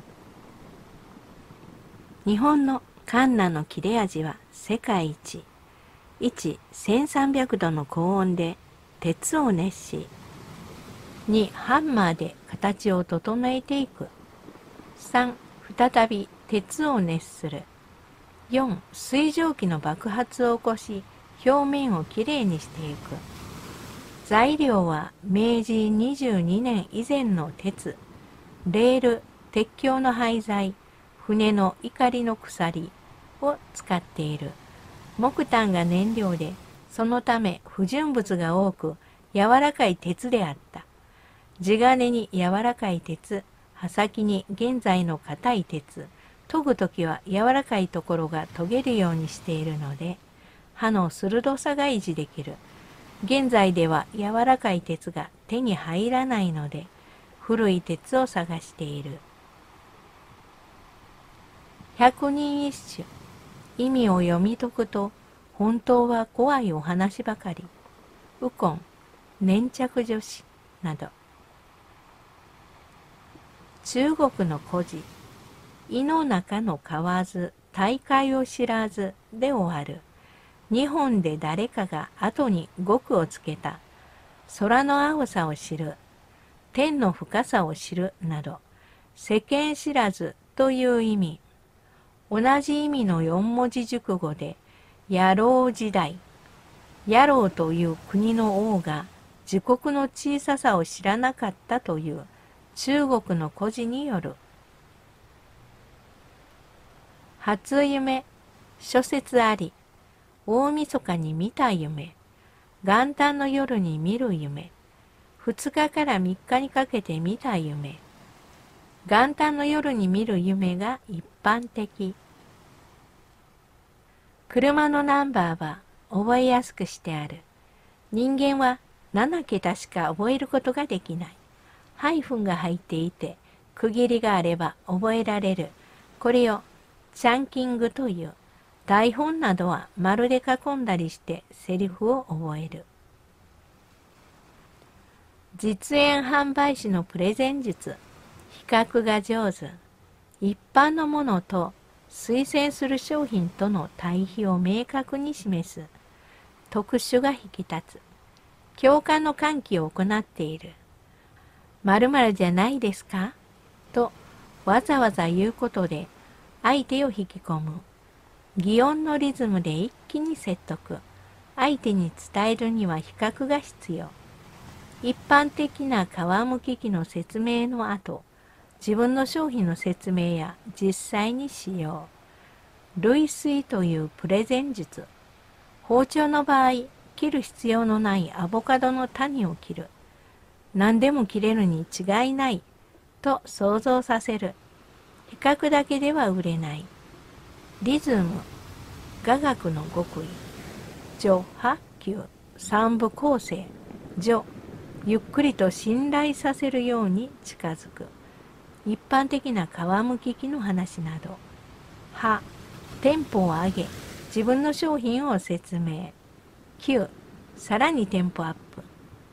日本のカンナの切れ味は世界一。いち、せんさんびゃくどの高温で鉄を熱し、に、ハンマーで形を整えていく。さん、再び鉄を熱する。よん、水蒸気の爆発を起こし、表面をきれいにしていく。材料は明治にじゅうにねん以前の鉄、レール、鉄橋の廃材、船の錨の鎖を使っている。木炭が燃料で、そのため不純物が多く柔らかい鉄であった。地金に柔らかい鉄、刃先に現在の硬い鉄、研ぐときは柔らかいところが研げるようにしているので、刃の鋭さが維持できる。現在では柔らかい鉄が手に入らないので、古い鉄を探している。百人一首。意味を読み解くと、本当は怖いお話ばかり。ウコン、粘着女子など。中国の故事。井の中の蛙、大海を知らずで終わる。日本で誰かが後に語句をつけた。空の青さを知る。天の深さを知るなど、世間知らずという意味。同じ意味の四文字熟語で、野郎時代。野郎という国の王が自国の小ささを知らなかったという中国の故事による。初夢、諸説あり。大晦日に見た夢。元旦の夜に見る夢。二日から三日にかけて見た夢。元旦の夜に見る夢が一般的。車のナンバーは覚えやすくしてある。人間はななけたしか覚えることができない。ハイフンが入っていて、区切りがあれば覚えられる。これをチャンキングという。台本などは丸で囲んだりしてセリフを覚える。実演販売士のプレゼン術。比較が上手。一般のものと推薦する商品との対比を明確に示す。特殊が引き立つ。共感の喚起を行っている。〇〇じゃないですかとわざわざ言うことで相手を引き込む。擬音のリズムで一気に説得。相手に伝えるには比較が必要。一般的な皮むき機の説明の後、自分の商品の説明や実際に使用。類推というプレゼン術。包丁の場合、切る必要のないアボカドの種を切る。何でも切れるに違いないと想像させる。比較だけでは売れない。リズム、雅楽の極意。序、波、急、三部構成。序、ゆっくりと信頼させるように近づく。一般的な皮むき機の話など。波、テンポを上げ、自分の商品を説明。急、さらにテンポアップ。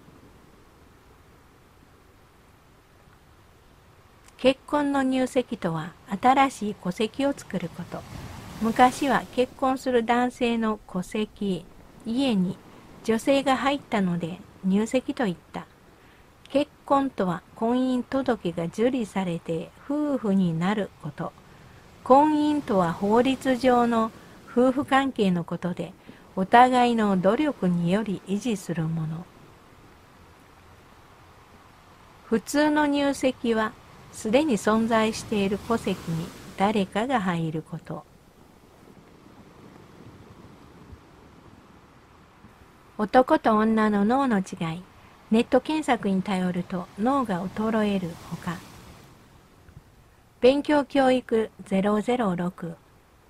結婚の入籍とは新しい戸籍を作ること。昔は結婚する男性の戸籍、家に女性が入ったので入籍と言った。結婚とは婚姻届が受理されて夫婦になること。婚姻とは法律上の夫婦関係のことで、お互いの努力により維持するもの。普通の入籍は、すでに存在している戸籍に誰かが入ること。男と女の脳の違い。ネット検索に頼ると脳が衰えるほか。勉強教育ゼロゼロろく。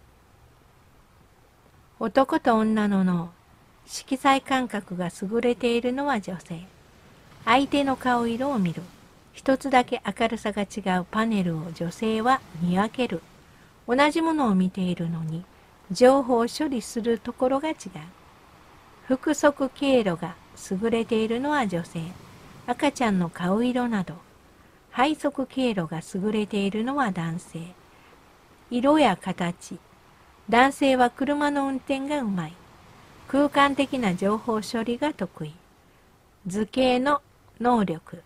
男と女の脳。色彩感覚が優れているのは女性。相手の顔色を見る。一つだけ明るさが違うパネルを女性は見分ける。同じものを見ているのに、情報を処理するところが違う。腹側経路が優れているのは女性。赤ちゃんの顔色など。背側経路が優れているのは男性。色や形。男性は車の運転がうまい。空間的な情報処理が得意。図形の能力。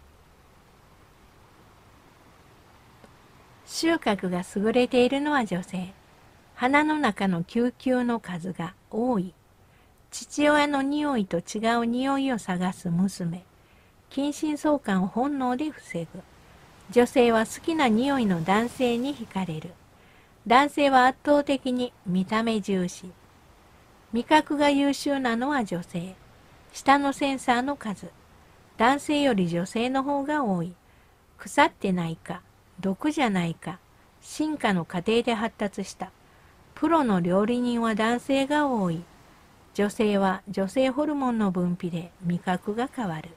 収穫が優れているのは女性。鼻の中の球球の数が多い。父親の匂いと違う匂いを探す娘。近親相関を本能で防ぐ。女性は好きな匂いの男性に惹かれる。男性は圧倒的に見た目重視。味覚が優秀なのは女性。舌のセンサーの数。男性より女性の方が多い。腐ってないか、毒じゃないか、進化の過程で発達した。プロの料理人は男性が多い。女性は女性ホルモンの分泌で味覚が変わる。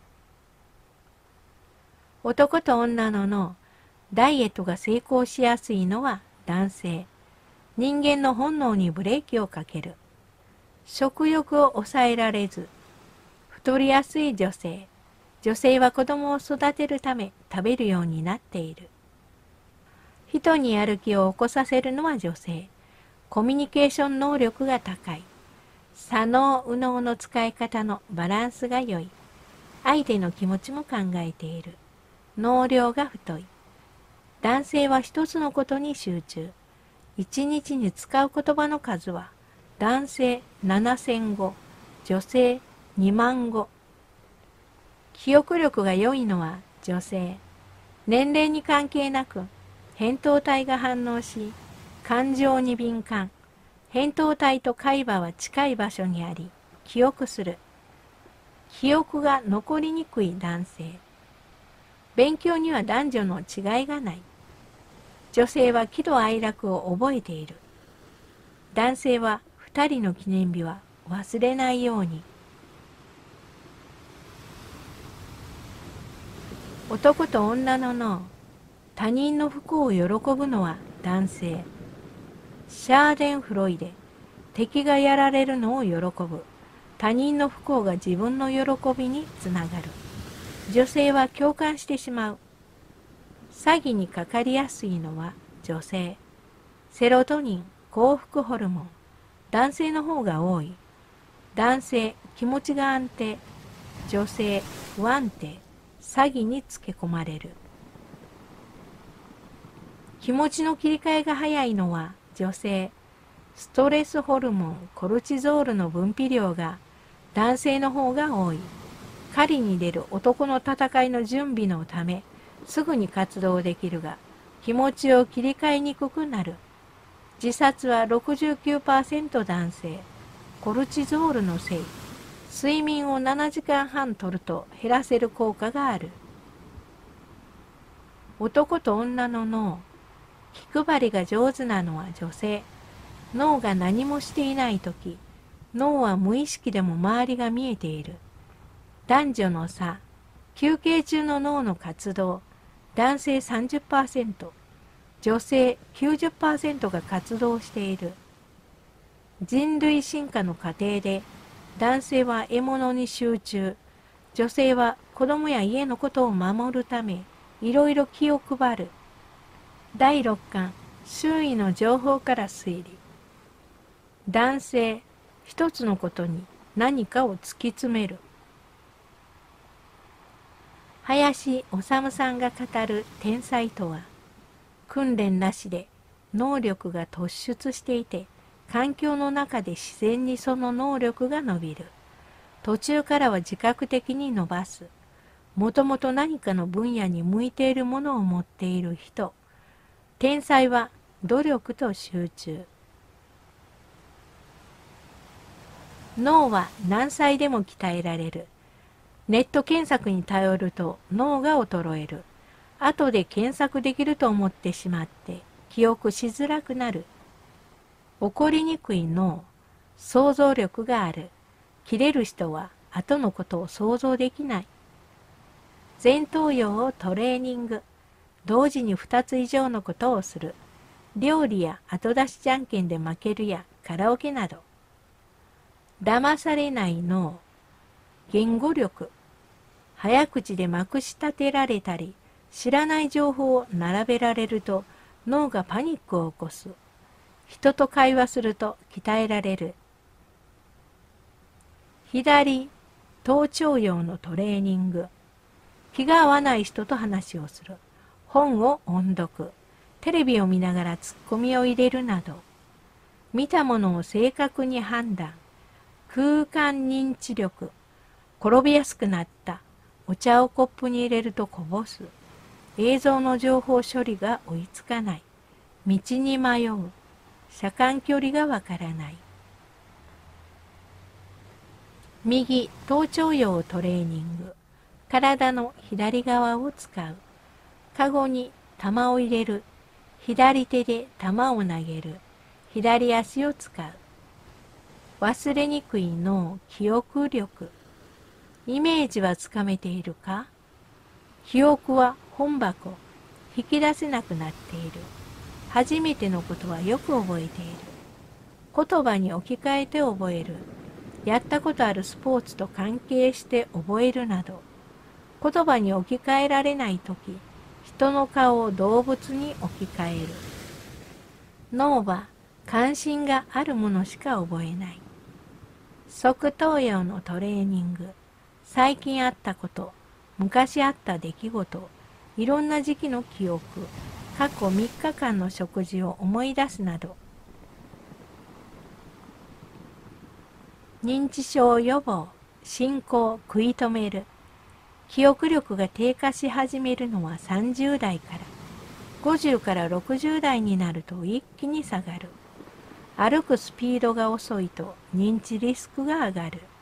男と女の脳。ダイエットが成功しやすいのは男性。人間の本能にブレーキをかける。食欲を抑えられず、太りやすい女性。女性は子供を育てるため食べるようになっている。人にやる気を起こさせるのは女性。コミュニケーション能力が高い。左脳右脳の使い方のバランスが良い。相手の気持ちも考えている。脳量が太い。男性は一つのことに集中。一日に使う言葉の数は男性ななせんご、女性にまんご。記憶力が良いのは女性。年齢に関係なく扁桃体が反応し、感情に敏感。扁桃体と海馬は近い場所にあり、記憶する。記憶が残りにくい男性。勉強には男女の違いがない。女性は喜怒哀楽を覚えている。男性は二人の記念日は忘れないように。男と女の脳。他人の不幸を喜ぶのは男性。シャーデンフロイデ。敵がやられるのを喜ぶ。他人の不幸が自分の喜びにつながる。女性は共感してしまう。詐欺にかかりやすいのは女性。セロトニン、幸福ホルモン。男性の方が多い。男性、気持ちが安定。女性、不安定。詐欺につけ込まれる。 気持ちの切り替えが早いのは女性。ストレスホルモンコルチゾールの分泌量が男性の方が多い。狩りに出る男の戦いの準備のためすぐに活動できるが、気持ちを切り替えにくくなる。自殺は ろくじゅうきゅうパーセント 男性。コルチゾールのせい。睡眠をななじかんはんとると減らせる効果がある。男と女の脳。気配りが上手なのは女性。脳が何もしていないとき、脳は無意識でも周りが見えている。男女の差。休憩中の脳の活動。男性 さんじゅっパーセント、女性 きゅうじゅっパーセント が活動している。人類進化の過程で、男性は獲物に集中、女性は子供や家のことを守るため、いろいろ気を配る。だいろっかん、周囲の情報から推理。男性、一つのことに何かを突き詰める。林修さんが語る天才とは、訓練なしで能力が突出していて、環境の中で自然にその能力が伸びる。途中からは自覚的に伸ばす。もともと何かの分野に向いているものを持っている人。天才は努力と集中。脳は何歳でも鍛えられる。ネット検索に頼ると脳が衰える。後で検索できると思ってしまって記憶しづらくなる。起こりにくい脳。想像力がある。切れる人は後のことを想像できない。前頭葉をトレーニング。同時にふたつ以上のことをする。料理や後出しじゃんけんで負けるやカラオケなど。騙されない脳。言語力。早口でまくし立てられたり、知らない情報を並べられると脳がパニックを起こす。人と会話すると鍛えられる。左頭頂葉のトレーニング。気が合わない人と話をする。本を音読。テレビを見ながらツッコミを入れるなど。見たものを正確に判断。空間認知力。転びやすくなった。お茶をコップに入れるとこぼす。映像の情報処理が追いつかない。道に迷う。車間距離がわからない。右頭頂葉をトレーニング。体の左側を使う。カゴに玉を入れる。左手で玉を投げる。左足を使う。忘れにくい脳、記憶力。イメージはつかめているか？記憶は本箱。引き出せなくなっている。初めてのことはよく覚えている。言葉に置き換えて覚える。やったことあるスポーツと関係して覚えるなど。言葉に置き換えられないとき、人の顔を動物に置き換える。脳は関心があるものしか覚えない。側頭葉のトレーニング。最近あったこと、昔あった出来事、いろんな時期の記憶、過去みっかかんの食事を思い出すなど。認知症予防、進行、食い止める。記憶力が低下し始めるのはさんじゅうだいから。ごじゅうからろくじゅうだいになると一気に下がる。歩くスピードが遅いと認知リスクが上がる。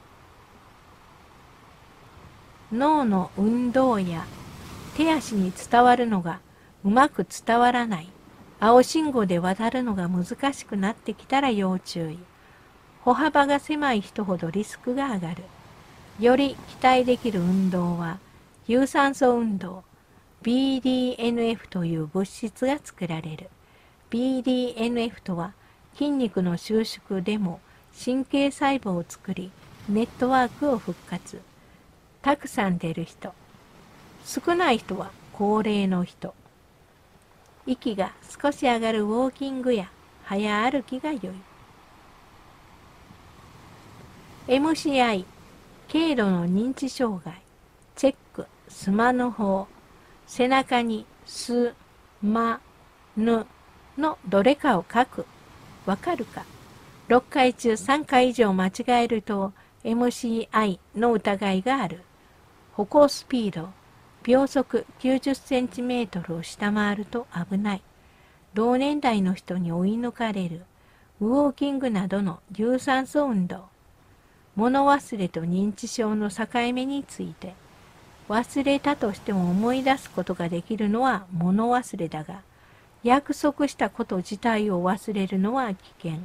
脳の運動や手足に伝わるのがうまく伝わらない。青信号で渡るのが難しくなってきたら要注意。歩幅が狭い人ほどリスクが上がる。より期待できる運動は有酸素運動、ビーディーエヌエフ という物質が作られる。ビーディーエヌエフ とは筋肉の収縮でも神経細胞を作り、ネットワークを復活。たくさん出る人。少ない人は高齢の人。息が少し上がるウォーキングや早歩きが良い。エムシーアイ、軽度の認知障害。チェック、スマの方。背中にす、ま、 ぬのどれかを書く。わかるか？ろっかい中さんかい以上間違えると エムシーアイ の疑いがある。歩行スピード、秒速きゅうじゅっセンチメートルを下回ると危ない。同年代の人に追い抜かれる。ウォーキングなどの有酸素運動。物忘れと認知症の境目について。忘れたとしても思い出すことができるのは物忘れだが、約束したこと自体を忘れるのは危険。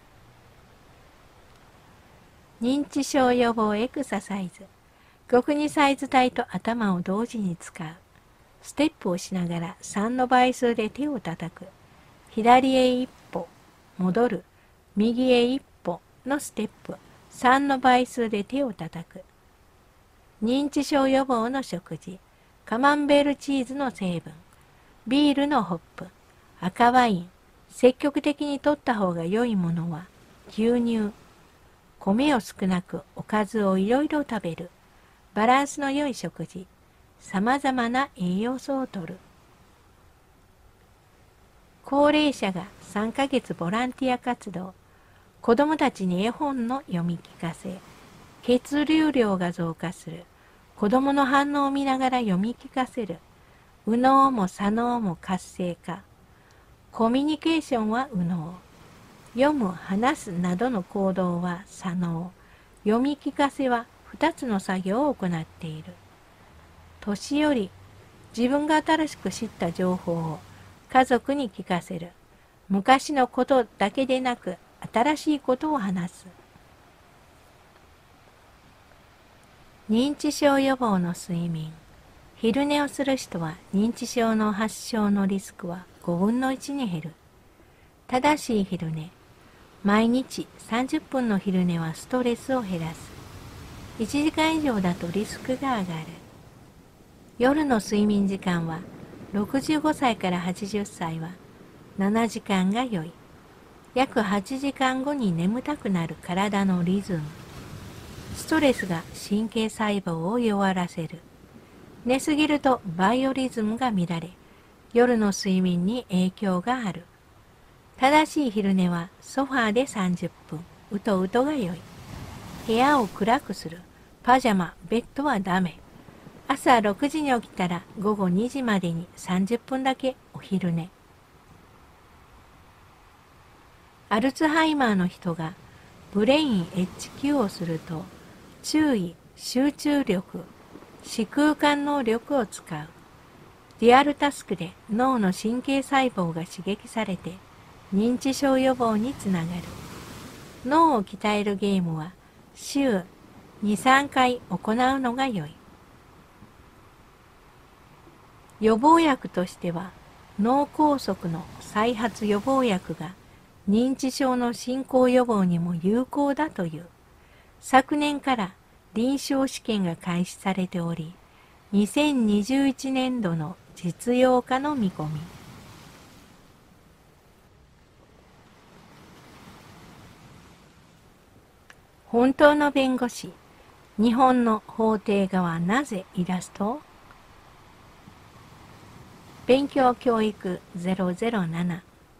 認知症予防エクササイズ。極にサイズ体と頭を同時に使う。ステップをしながらさんの倍数で手を叩く。左へ一歩、戻る。右へ一歩のステップ。さんの倍数で手を叩く。認知症予防の食事。カマンベールチーズの成分。ビールのホップ。赤ワイン。積極的に摂った方が良いものは牛乳。米を少なくおかずをいろいろ食べる。バランスの良い食事。さまざまな栄養素を摂る。高齢者がさんかげつボランティア活動。子どもたちに絵本の読み聞かせ。血流量が増加する。子どもの反応を見ながら読み聞かせる。右脳も左脳も活性化。コミュニケーションは右脳。読む、話すなどの行動は左脳。読み聞かせは二つの作業を行っている。年寄り、自分が新しく知った情報を家族に聞かせる。昔のことだけでなく、新しいことを話す。認知症予防の睡眠。昼寝をする人は認知症の発症のリスクはごぶんのいちに減る。正しい昼寝。毎日さんじゅっぷんの昼寝はストレスを減らす。いちじかん以上だとリスクが上がる。夜の睡眠時間はろくじゅうごさいからはちじゅっさいはななじかんが良い。約はちじかんごに眠たくなる体のリズム。ストレスが神経細胞を弱らせる。寝すぎるとバイオリズムが乱れ、夜の睡眠に影響がある。正しい昼寝はソファーでさんじゅっぷん、うとうとが良い。部屋を暗くする。パジャマ、ベッドはダメ。朝ろくじに起きたらごごにじまでにさんじゅっぷんだけお昼寝。アルツハイマーの人がブレイン エイチキュー をすると、注意、集中力、視空間能力を使う。リアルタスクで脳の神経細胞が刺激されて認知症予防につながる。脳を鍛えるゲームは週に、さんかい行うのが良い。予防薬としては脳梗塞の再発予防薬が認知症の進行予防にも有効だという。昨年から臨床試験が開始されており、にせんにじゅういちねんどの実用化の見込み。本当の弁護士。日本の法廷画はなぜイラスト？勉強教育ゼロゼロなな。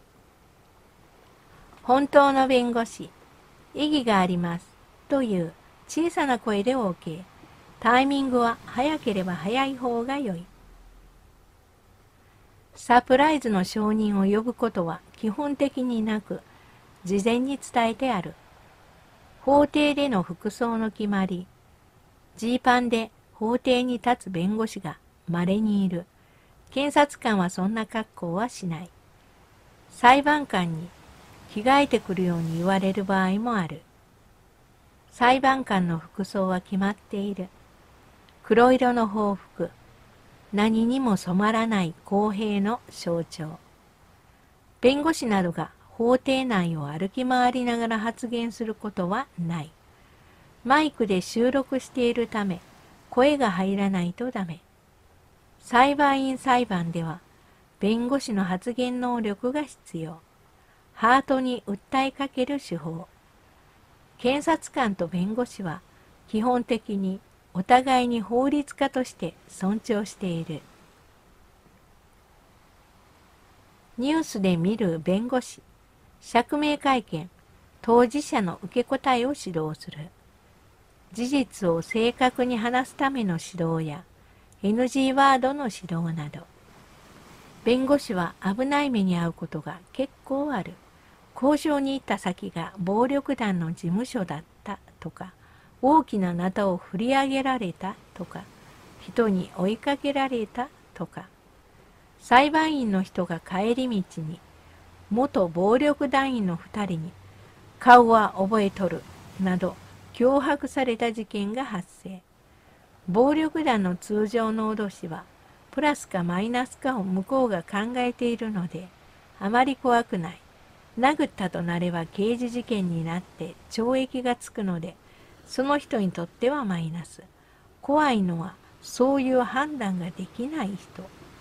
本当の弁護士。意義があります。という小さな声で OK。タイミングは早ければ早い方が良い。サプライズの承認を呼ぶことは基本的になく、事前に伝えてある。法廷での服装の決まり。ジーパンで法廷に立つ弁護士が稀にいる。検察官はそんな格好はしない。裁判官に着替えてくるように言われる場合もある。裁判官の服装は決まっている。黒色の法服。何にも染まらない公平の象徴。弁護士などが法廷内を歩き回りながら発言することはない。マイクで収録しているため、声が入らないとダメ。裁判員裁判では、弁護士の発言能力が必要。ハートに訴えかける手法。検察官と弁護士は、基本的にお互いに法律家として尊重している。 ニュースで見る弁護士、釈明会見、当事者の受け答えを指導する。事実を正確に話すための指導や エヌジー ワードの指導など。弁護士は危ない目に遭うことが結構ある。交渉に行った先が暴力団の事務所だったとか、大きなナタを振り上げられたとか、人に追いかけられたとか、裁判員の人が帰り道に元暴力団員の二人に顔は覚えとるなど脅迫された事件が発生。暴力団の通常の脅しはプラスかマイナスかを向こうが考えているのであまり怖くない。殴ったとなれば刑事事件になって懲役がつくのでその人にとってはマイナス。怖いのはそういう判断ができない人。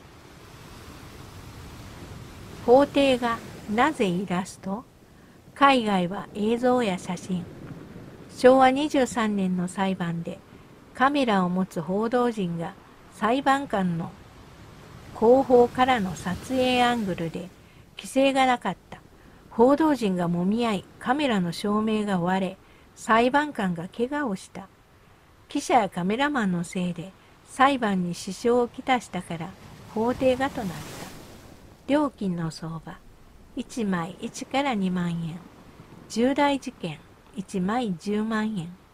法廷がなぜイラスト？海外は映像や写真。しょうわにじゅうさんねんの裁判でカメラを持つ報道陣が裁判官の後方からの撮影アングルで規制がなかった。報道陣がもみ合い、カメラの照明が割れ、裁判官が怪我をした。記者やカメラマンのせいで裁判に支障をきたしたから法廷がとなった。料金の相場、いちまいいちからにまんえん。重大事件、いちまいじゅうまんえん。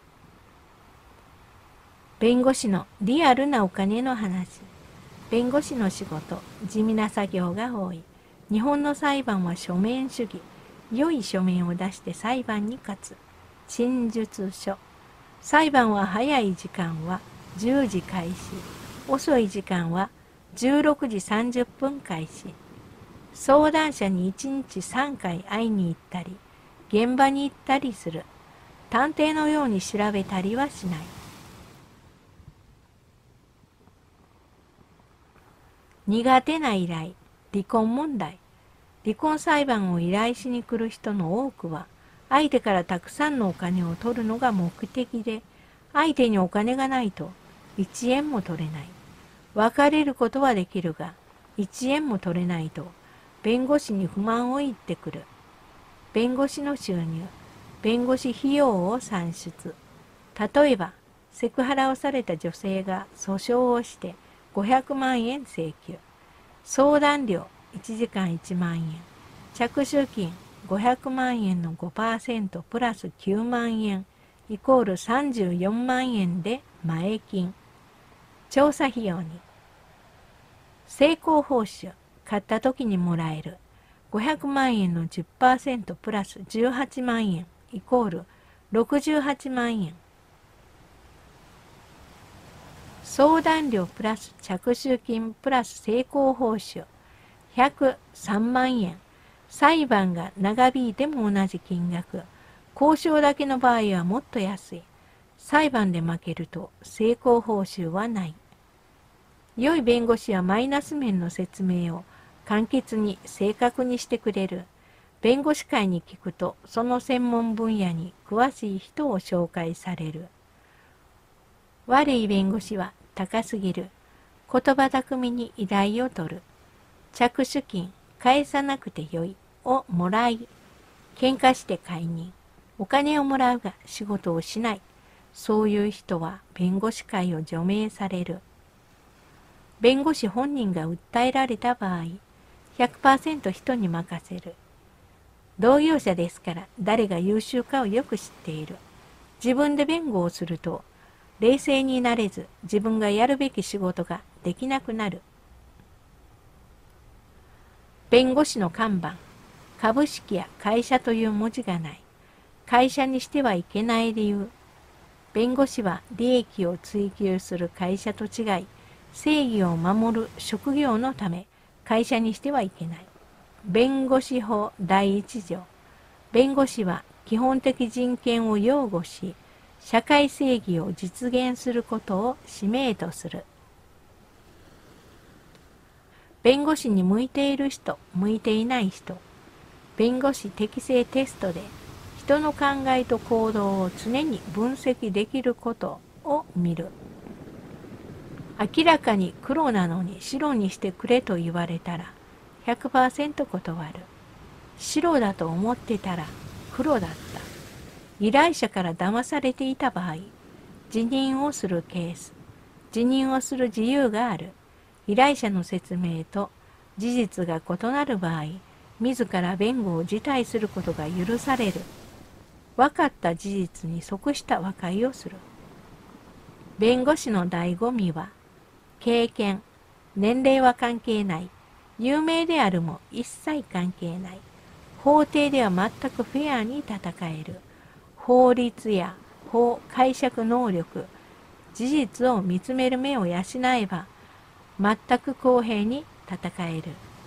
弁護士のリアルなお金の話。弁護士の仕事、地味な作業が多い。日本の裁判は書面主義。良い書面を出して裁判に勝つ。陳述書。裁判は早い時間はじゅうじ開始。遅い時間はじゅうろくじさんじゅっぷん開始。相談者にいちにちさんかい会いに行ったり、現場に行ったりする。探偵のように調べたりはしない。苦手な依頼、離婚問題。離婚裁判を依頼しに来る人の多くは、相手からたくさんのお金を取るのが目的で、相手にお金がないといちえんも取れない。別れることはできるが、いちえんも取れないと、弁護士に不満を言ってくる。弁護士の収入、弁護士費用を算出。例えば、セクハラをされた女性が訴訟をしてごひゃくまんえん請求。相談料いちじかんいちまんえん。着手金ごひゃくまんえんの ごパーセント プラスきゅうまんえんイコールさんじゅうよんまんえんで前金。調査費用に成功報酬、買った時にもらえるごひゃくまんえんの じゅっパーセント プラスじゅうはちまんえんイコールろくじゅうはちまんえん。相談料プラス着手金プラス成功報酬ひゃくさんまんえん。裁判が長引いても同じ金額。交渉だけの場合はもっと安い。裁判で負けると成功報酬はない。良い弁護士はマイナス面の説明を簡潔に正確にしてくれる。弁護士会に聞くとその専門分野に詳しい人を紹介される。悪い弁護士は高すぎる。言葉巧みに依頼を取る。着手金返さなくてよいをもらい、喧嘩して解任。お金をもらうが仕事をしない。そういう人は弁護士会を除名される。弁護士本人が訴えられた場合、ひゃくパーセント 人に任せる。同業者ですから誰が優秀かをよく知っている。自分で弁護をすると、冷静になれず自分がやるべき仕事ができなくなる。弁護士の看板、株式や会社という文字がない。会社にしてはいけない理由。弁護士は利益を追求する会社と違い、正義を守る職業のため会社にしてはいけない。弁護士法だいいち条。弁護士は基本的人権を擁護し、社会正義を実現することを使命とする。弁護士に向いている人、向いていない人。弁護士適性テストで人の考えと行動を常に分析できることを見る。明らかに黒なのに白にしてくれと言われたらひゃくパーセント 断る。白だと思ってたら黒だった。依頼者から騙されていた場合、辞任をするケース。辞任をする自由がある。依頼者の説明と事実が異なる場合、自ら弁護を辞退することが許される。分かった事実に即した和解をする。弁護士の醍醐味は、経験、年齢は関係ない。有名であるも一切関係ない。法廷では全くフェアに戦える。法律や法解釈能力、事実を見つめる目を養えば、全く公平に戦える。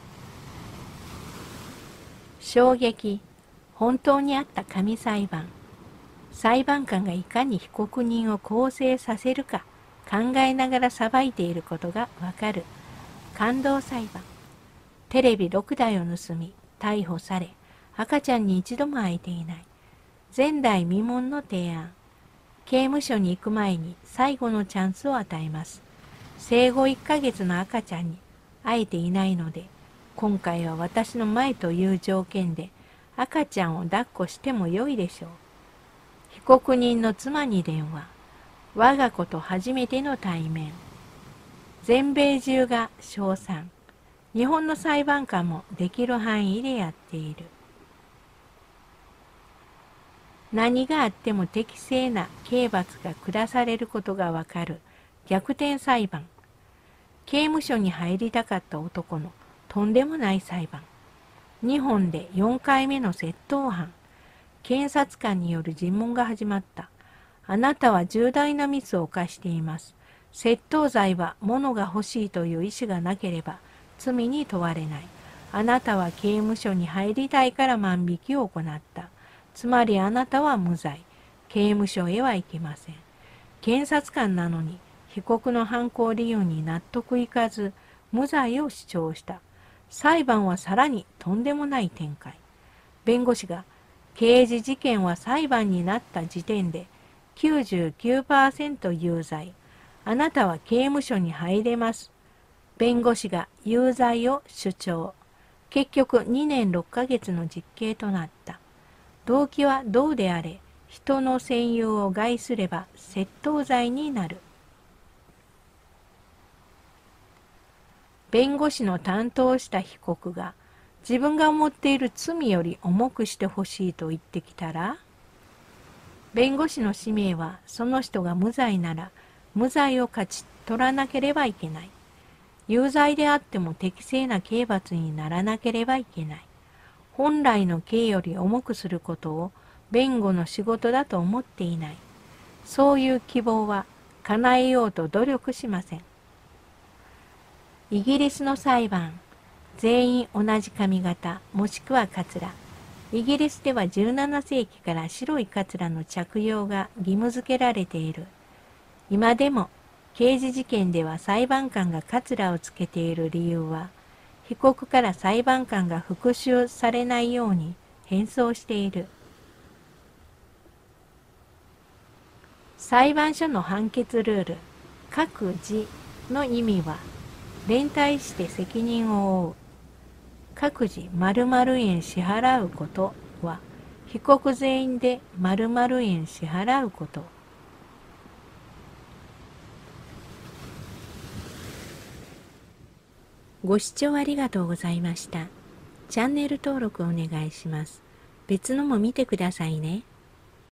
衝撃、本当にあった神裁判。裁判官がいかに被告人を更生させるか考えながら裁いていることがわかる。感動裁判。テレビろくだいを盗み、逮捕され、赤ちゃんに一度も会えていない。前代未聞の提案。刑務所に行く前に最後のチャンスを与えます。生後いっかげつの赤ちゃんに会えていないので、今回は私の前という条件で赤ちゃんを抱っこしてもよいでしょう。被告人の妻に電話。我が子と初めての対面。全米中が称賛。日本の裁判官もできる範囲でやっている。何があっても適正な刑罰が下されることがわかる逆転裁判。刑務所に入りたかった男のとんでもない裁判。日本でよんかいめの窃盗犯。検察官による尋問が始まった。あなたは重大なミスを犯しています。窃盗罪は物が欲しいという意思がなければ罪に問われない。あなたは刑務所に入りたいから万引きを行った。つまりあなたは無罪。刑務所へは行けません。検察官なのに被告の犯行理由に納得いかず無罪を主張した。裁判はさらにとんでもない展開。弁護士が刑事事件は裁判になった時点で きゅうじゅうきゅうパーセント 有罪。あなたは刑務所に入れます。弁護士が有罪を主張。結局にねんろっかげつの実刑となった。動機はどうであれ、人の占有を害すれば窃盗罪になる。弁護士の担当した被告が自分が思っている罪より重くしてほしいと言ってきたら、弁護士の使命はその人が無罪なら無罪を勝ち取らなければいけない。有罪であっても適正な刑罰にならなければいけない。本来の刑より重くすることを弁護の仕事だと思っていない。そういう希望は叶えようと努力しません。イギリスの裁判、全員同じ髪型もしくはカツラ。イギリスではじゅうななせいきから白いカツラの着用が義務付けられている。今でも刑事事件では裁判官がカツラをつけている理由は、被告から裁判官が復讐されないように変装している。裁判所の判決ルール、各自の意味は、連帯して責任を負う。各自〇〇円支払うことは、被告全員で〇〇円支払うこと。ご視聴ありがとうございました。チャンネル登録お願いします。別のも見てくださいね。